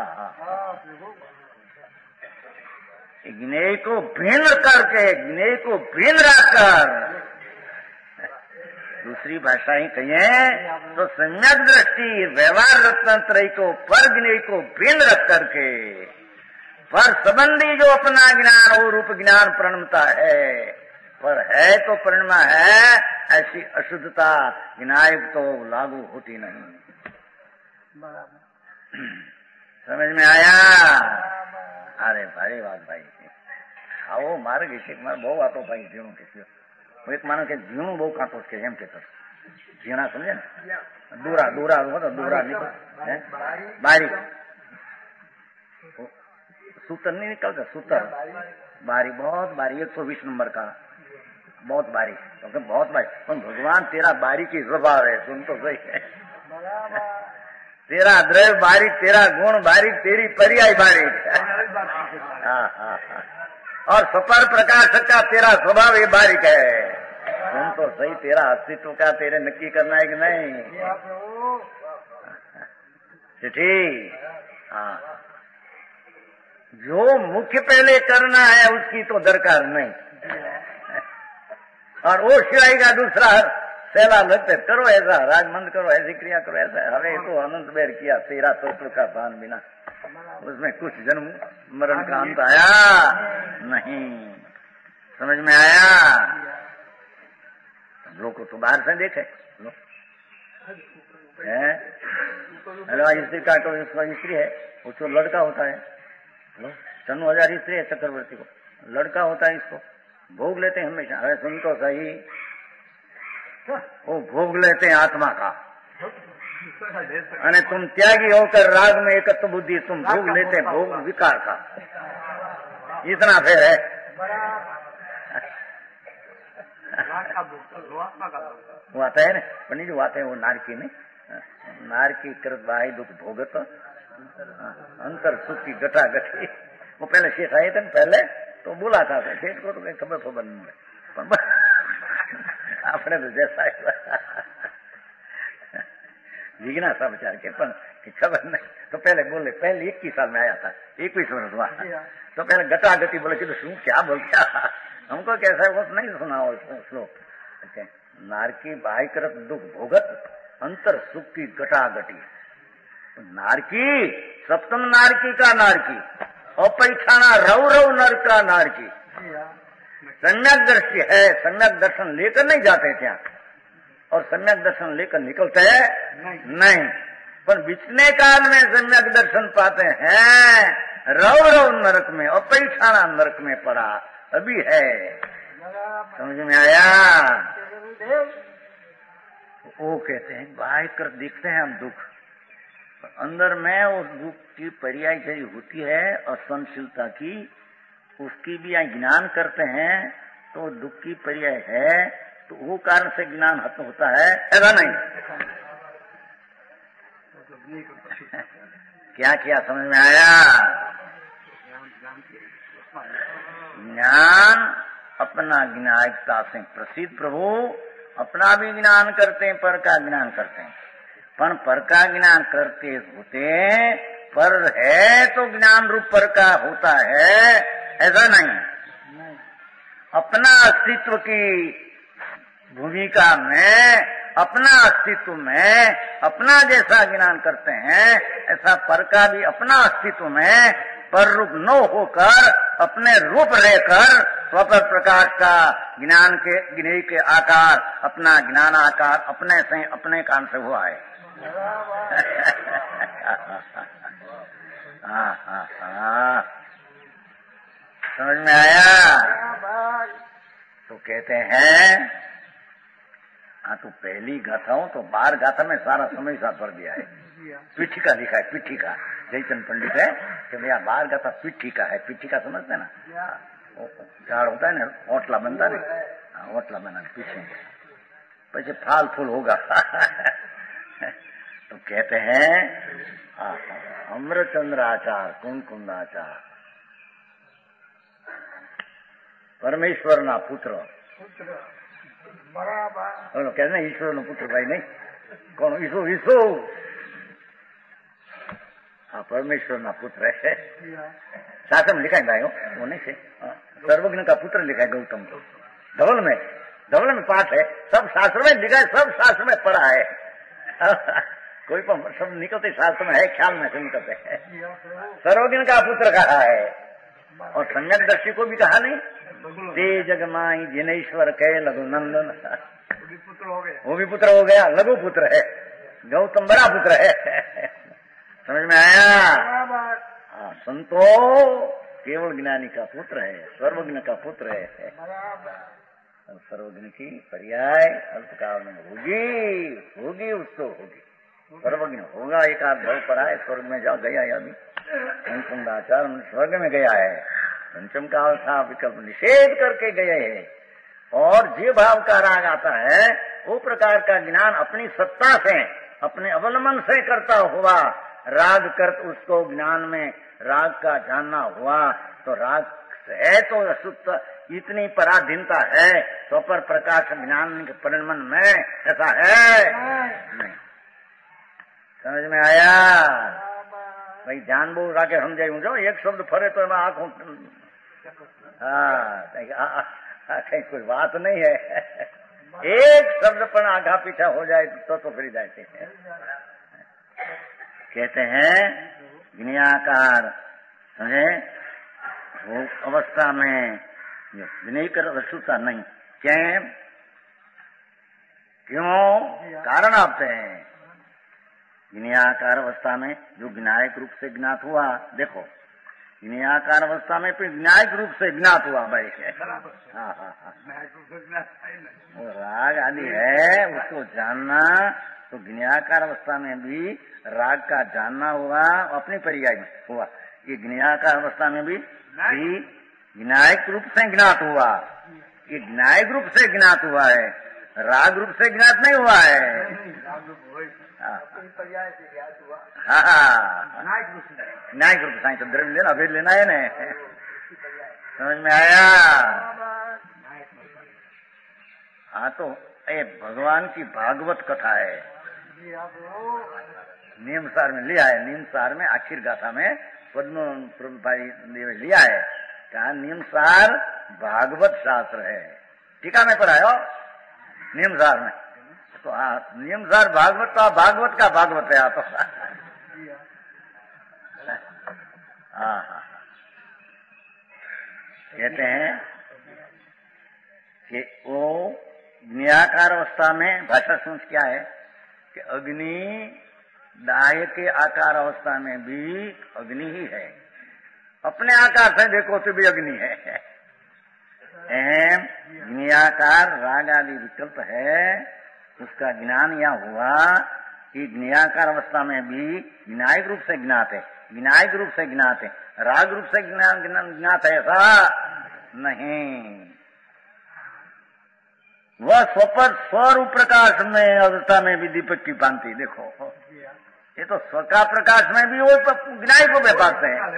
ज्ञेय को भिन्न करके, ज्ञेय को भिन्न रखकर, दूसरी भाषा ही कहिए तो सम्यक दृष्टि व्यवहार रत्नत्रय को पर ज्ञेय को भिन्न रख करके, पर संबंधी जो अपना ज्ञान वो रूप ज्ञान प्रणमता है, पर है तो प्रणमा है, ऐसी अशुद्धता विनायक तो लागू होती नहीं। समझ में आया? अरे भारी बात भाई। આવો માર્ગ છે, મારે બહુ વાતો ભાઈ જીણું કે એક માનો કે જીણું બહુ કાંટો છે એમ કે झीणा समझे ना, दूरा दूरा हो तो दूरा निकल है, बारीक सूतर नहीं निकलता, सूतर बारी बहुत बारी, एक सौ बीस नंबर का बहुत बारी, क्योंकि बहुत बारी। पर भगवान तेरा बारी की स्वभाव है, सुन तो सही है, तेरा द्रव्य बारीक, तेरा गुण बारीक, तेरी पर्याय बारीक। हाँ हाँ हाँ, और सपर प्रकाश का तेरा स्वभाव ये बारीक है, सुन तो सही, तेरा अस्तित्व का तेरे नक्की करना है कि नहीं चिट्ठी। हाँ, जो मुख्य पहले करना है उसकी तो दरकार नहीं, और वो सिलाई का दूसरा सेला लगते करो, ऐसा राजमंद करो, ऐसी क्रिया करो, ऐसा। हमें तो अनंत बेर किया तेरा तत्व का भान बिना, उसमें कुछ जन्म मरण का अंत आया नहीं, समझ में आया? लोग तो बाहर से देखे है, स्त्री का तो स्त्री है, वो तो लड़का होता है, चन्नू हजार स्त्री है चक्रवर्ती को, लड़का होता है, इसको भोग लेते हैं हमेशा। अरे सुन तो सही, वो भोग लेते हैं आत्मा का, अरे तुम त्यागी होकर राग में एकत्व बुद्धि, तुम भोग लेते हैं भोग विकार का, इतना फेर है। वो आता है ना पंडित जी, वो आते हैं वो नारकी में, नारकी कृत भाई दुख भोगत अंतर सुख की गटा गठी। वो पहले शेठ आए थे पहले तो बोला था, शेठ को तो कहीं खबर खबर नहीं है, अपने तो जैसा जिगना सा विचार के पण खबर नहीं, तो पहले बोले, पहले इक्कीस साल में आया था, इक्कीस वर्ष हुआ, तो पहले गटा गति बोले कि तो शू क्या बोलता, हमको कैसा वो नहीं सुना हो श्लोक। नारकी बाई करत दुख भोगत अंतर सुख की गटा गटी, नारकी सप्तम नारकी का नारकी, अपैठाना रव रव नर का नारकी, सम्यक दृष्टि है, सम्यक दर्शन लेकर नहीं जाते क्या, और सम्यक दर्शन लेकर निकलते हैं नहीं, नहीं। पर बिछने काल में सम्यक दर्शन पाते हैं, रव रव नरक में, अपैठाना नरक में पड़ा अभी है, समझ में आया? वो कहते हैं बाहर कर दिखते हैं हम दुख, अंदर में वो दुख की पर्याय जैसी होती है असहनशीलता की, उसकी भी यहाँ ज्ञान करते हैं तो दुख की पर्याय है, तो वो कारण से ज्ञान हत्म होता है, ऐसा नहीं। क्या किया समझ में आया? ज्ञान अपना ज्ञायकता से प्रसिद्ध प्रभु अपना भी ज्ञान करते हैं, पर का ज्ञान करते हैं, पर पर का ज्ञान करते होते पर है तो ज्ञान रूप पर का होता है, ऐसा नहीं। अपना अस्तित्व की भूमिका में, अपना अस्तित्व में अपना जैसा ज्ञान करते हैं, ऐसा पर का भी अपना अस्तित्व में पर रूप न होकर अपने रूप रहकर स्वपर प्रकाश का ज्ञान के ज्ञेय के आकार, अपना ज्ञान आकार अपने से अपने कान से हुआ है। हाँ हाँ हाँ, समझ में आया? तो कहते हैं हाँ, तो पहली गाथाओं तो बार गाथा में सारा समय साथ भर दिया है, पिठी का लिखा है, पिठी का जयचंद पंडित है कि भैया बार गाथा पिठी का है, पिठी का समझते हैं ना, झाड़ होता है ना, ओटला बनता है ना, ओटला बना पीछे पीछे फाल फूल होगा। तो कहते हैं अमृतचंद्र आचार कुंद कुंदाचार परमेश्वर ना पुत्र, कहते ना ईश्वर नो पुत्र भाई नहीं, कौन ईसो ईसो, हाँ परमेश्वर ना पुत्र है, शास्त्र में लिखा है भाई, वो नहीं से सर्वज्ञ का पुत्र लिखा है गौतम को, धवल में धवल में पाठ है, सब शास्त्र में लिखा है, सब शास्त्र में पढ़ा है। कोई पर सब निकलते शास्त्र में है, ख्याल में से निकलते हैं, सर्वज्ञ का पुत्र कहा है, और सम्यक दर्शी को भी कहा नहीं, ते जगमाई जिनेश्वर कह लघु नंदन, वो भी पुत्र हो गया, लघु पुत्र है, गौतम बड़ा पुत्र है। समझ में आया? हाँ, संतो केवल ज्ञानी का पुत्र है, सर्वज्ञ का पुत्र है। सर्वज्ञ की पर्याय अल्पकाल में होगी, होगी उसको होगी, सर्वज्ञ होगा। एक आध भव पड़ा है, स्वर्ग में जाओ गया है अभी, कुंदाचार स्वर्ग में गया है, पंचम काल था, विकल्प निषेध करके गए है। और जे भाव का राग आता है वो प्रकार का ज्ञान अपनी सत्ता से, अपने अवलंबन से करता हुआ राग कर उसको ज्ञान में राग का जानना हुआ, तो राग है तो अशुद्ध इतनी पराधीनता है, स्वपर प्रकाश ज्ञान के परिणमन में ऐसा है नहीं। समझ में आया भाई? जान बोल रहा के समझे जो एक शब्द फरे तो मैं आंखों हाँ कहीं कोई बात नहीं है, एक शब्द पर आघा पीछा हो जाए तो तो फिर जाते हैं। कहते हैं ज्ञाकार समझे वो अवस्था में विनय कर वस्तुता नहीं। क्या क्यों? कारण आपते हैं ज्ञाकार अवस्था में जो ज्ञायक रूप से ज्ञात हुआ, देखो ज्ञाकार अवस्था में फिर ज्ञायक रूप से ज्ञात हुआ भाई। हाँ हाँ हाँ वो राग आदि है उसको जानना, तो ज्ञाकार अवस्था में भी राग का जानना हुआ, अपनी पर्याय में हुआ। ये ज्ञाकार अवस्था में भी भी ज्ञायक रूप से ज्ञात हुआ, ये ज्ञायक रूप से ज्ञात हुआ है, राग रूप से ज्ञात नहीं हुआ है। हाँ हाँ न्यायिक रूप से तो द्रव्य लेना फिर लेना है ना, समझ में आया? हाँ तो ये भगवान की भागवत कथा है, नियम सार में लिया है, नियम सार में आखिर गाथा में पद्म प्रभु भाई लिया है, कहा नियम सार भागवत शास्त्र है, टीका में पढ़ायो नियम सार में, तो हाँ नियम सार भागवत का भागवत का भागवत है आप। हाँ हाँ कहते हैं कि वो ज्ञाकार अवस्था में भाषा सोच क्या है कि अग्नि दाह के आकार अवस्था में भी अग्नि ही है, अपने आकार से देखो तो भी अग्नि है। एम ज्ञाकार राग आदि विकल्प है, उसका ज्ञान यह हुआ कि ज्ञाकार अवस्था में भी विनायक रूप से ज्ञात है, विनायक रूप से ज्ञात है, राग रूप से ज्ञात है ऐसा नहीं। वह स्वपर स्वरूप प्रकाश में अवस्था में भी दीपक की भांति, देखो ये तो स्व का प्रकाश में भी वो विनायक को व्यापारते हैं।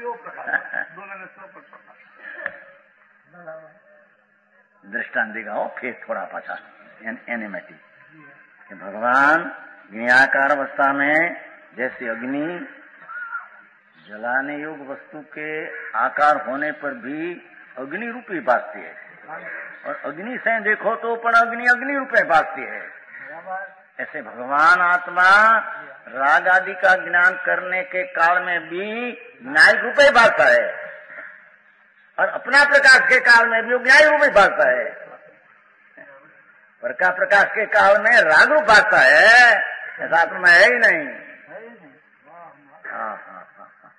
दृष्टांत दिखाओ फिर थोड़ा पाछा एनिमेटी कि भगवान ज्ञाकार अवस्था में जैसे अग्नि जलाने योग्य वस्तु के आकार होने पर भी अग्नि रूपी भासती है, और अग्नि से देखो तो पण अग्नि अग्नि रूपे भासती है। ऐसे भगवान आत्मा राग आदि का ज्ञान करने के काल में भी न्यायिक रूपे भासता है, और अपना प्रकाश के काल में भी वो न्याय रूपे भासता है। पर का प्रकाश के काल में राग रूप भासता है, ऐसा आत्मा है ही नहीं। हाँ हाँ हाँ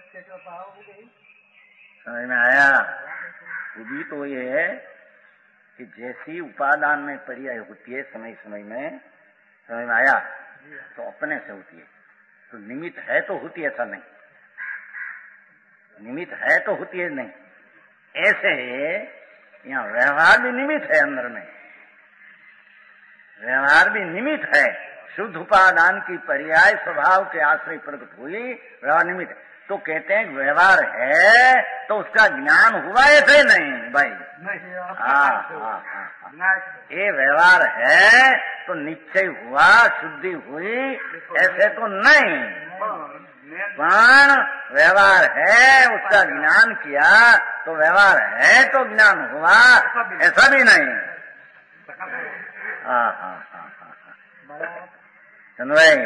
समझ में आया? वो भी तो ये है कि जैसी उपादान में पर्याय होती है समय समय में, समझ में आया, तो अपने से होती है, तो निमित्त है तो होती है, ऐसा नहीं, निमित्त है तो होती है नहीं। ऐसे यहाँ व्यवहार भी निमित्त है, अंदर में व्यवहार भी निमित्त है, शुद्ध उपादान की पर्याय स्वभाव के आश्रय प्रकट हुई, व्यवहार निमित्त है। तो कहते हैं व्यवहार है तो उसका ज्ञान हुआ ऐसे नहीं भाई। हाँ हाँ हाँ ये व्यवहार है तो निश्चय हुआ, शुद्धि हुई, ऐसे तो नहीं। पण व्यवहार है उसका ज्ञान किया तो व्यवहार है तो ज्ञान हुआ, ऐसा भी नहीं। हाँ हाँ हाँ हाँ सुन भाई,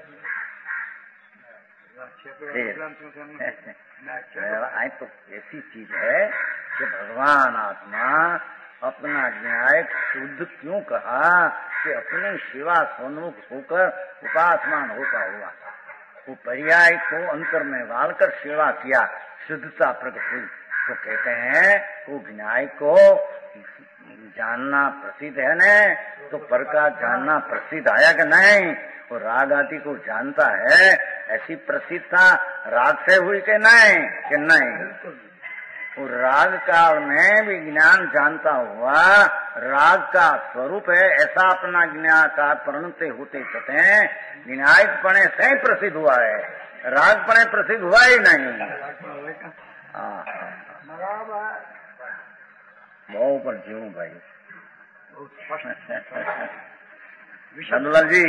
तो ऐसी चीज है कि भगवान आत्मा अपना न्याय शुद्ध क्यों कहा कि अपनी सेवा सोन्मुख होकर उपासमान होता हुआ वो पर्याय को अंतर में डालकर सेवा किया, शुद्धता प्रकट हुई। तो कहते हैं वो न्याय को जानना प्रसिद्ध है न, तो पर का जानना प्रसिद्ध आया कि नहीं? वो राग आदि को जानता है, ऐसी प्रसिद्धता राग से हुई कि नहीं? कि नहीं? वो राग काल में भी ज्ञान जानता हुआ राग का स्वरूप है, ऐसा अपना ज्ञान का परिणत होते चते विनायक पणे से प्रसिद्ध हुआ है, राग पणे प्रसिद्ध हुआ ही नहीं। बहुत पर जीव भाई नंदलाल जी,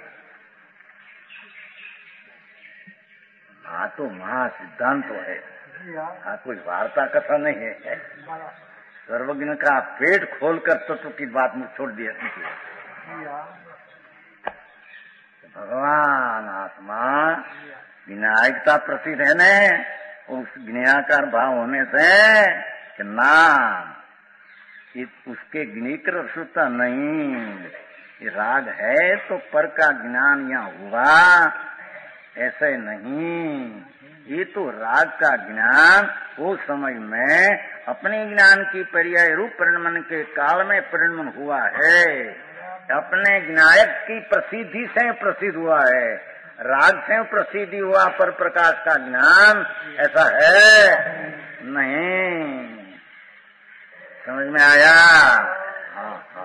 हाँ तो महा सिद्धांत तो है, हाँ कोई वार्ता कथा नहीं है। सर्वज्ञ का पेट खोलकर तत्व की बात में छोड़ दिया। भगवान आत्मा विनायकता प्रसिद्ध है न, उस ज्ञाकार भाव होने से कि नाम उसके ज्ञेकर शुद्धता नहीं, ये राग है तो पर का ज्ञान यहाँ हुआ, ऐसे नहीं। ये तो राग का ज्ञान उस समय में अपने ज्ञान की पर्याय रूप परिणमन के काल में परिणमन हुआ है, अपने ज्ञायक की प्रसिद्धि से प्रसिद्ध हुआ है, राग से प्रसिद्धि हुआ पर प्रकाश का ज्ञान ऐसा है नहीं। समझ में आया? हाँ हाँ।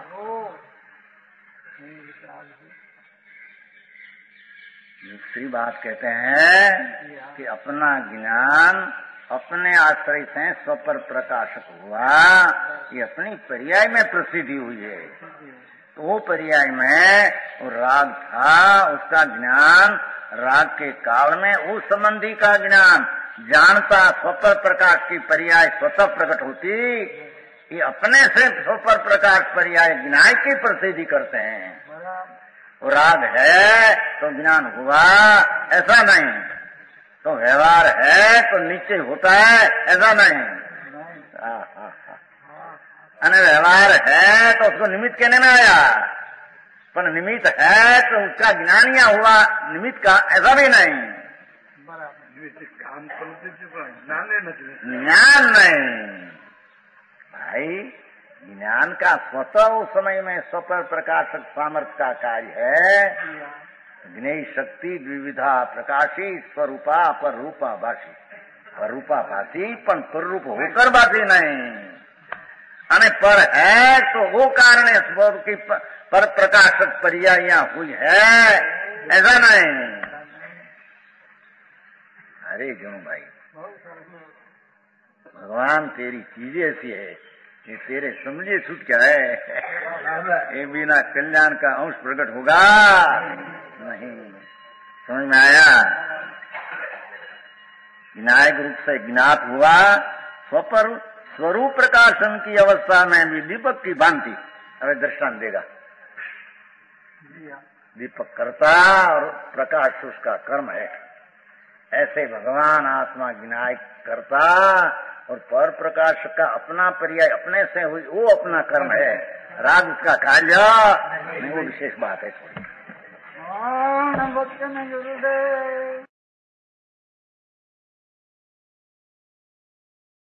दूसरी बात कहते हैं कि अपना ज्ञान अपने आश्रय से स्वपर प्रकाशक हुआ, ये अपनी पर्याय में प्रसिद्धि हुई है। तो वो पर्याय में वो राग था, उसका ज्ञान राग के काल में उस संबंधी का ज्ञान जानता, स्वपर प्रकाश की पर्याय स्वतः प्रकट होती, ये अपने से स्वपर प्रकाश पर्याय ज्ञान की प्रसिद्धि करते हैं। वो राग है तो ज्ञान हुआ ऐसा नहीं, तो व्यवहार है तो नीचे होता है ऐसा नहीं। अने व्यवहार है तो उसको निमित्त कहने में आया, पर निमित्त है तो उसका ज्ञान या हुआ निमित्त का ऐसा भी नहीं। ज्ञान नहीं भाई, ज्ञान का स्वतः उस समय में स्वपर प्रकाशक सामर्थ्य का कार्य है। ज्ञेय शक्ति विविधा प्रकाशी स्वरूपा पर रूपा भाषी, पर रूपा भाषी पण पर रूप होकर भाषी नहीं। अने पर है तो वो कारण है स्वरूप की पर प्रकाशक पर्याय हुई है ऐसा नहीं। अरे क्यों भाई, भगवान तेरी चीजें ऐसी है, ये तेरे समझे छूट क्या है, ये बिना कल्याण का अंश प्रकट होगा नहीं। समझ में आया? विनायक रूप से ज्ञात हुआ, स्वपर स्वरूप प्रकाशन की अवस्था में भी दीपक की भांति हमें दर्शन देगा। दीपक करता और प्रकाश उसका कर्म है, ऐसे भगवान आत्मा विनायक करता और पर प्रकाश का अपना पर्याय अपने से हुई, वो अपना कर्म है, राग उसका कार्य, वो विशेष बात है।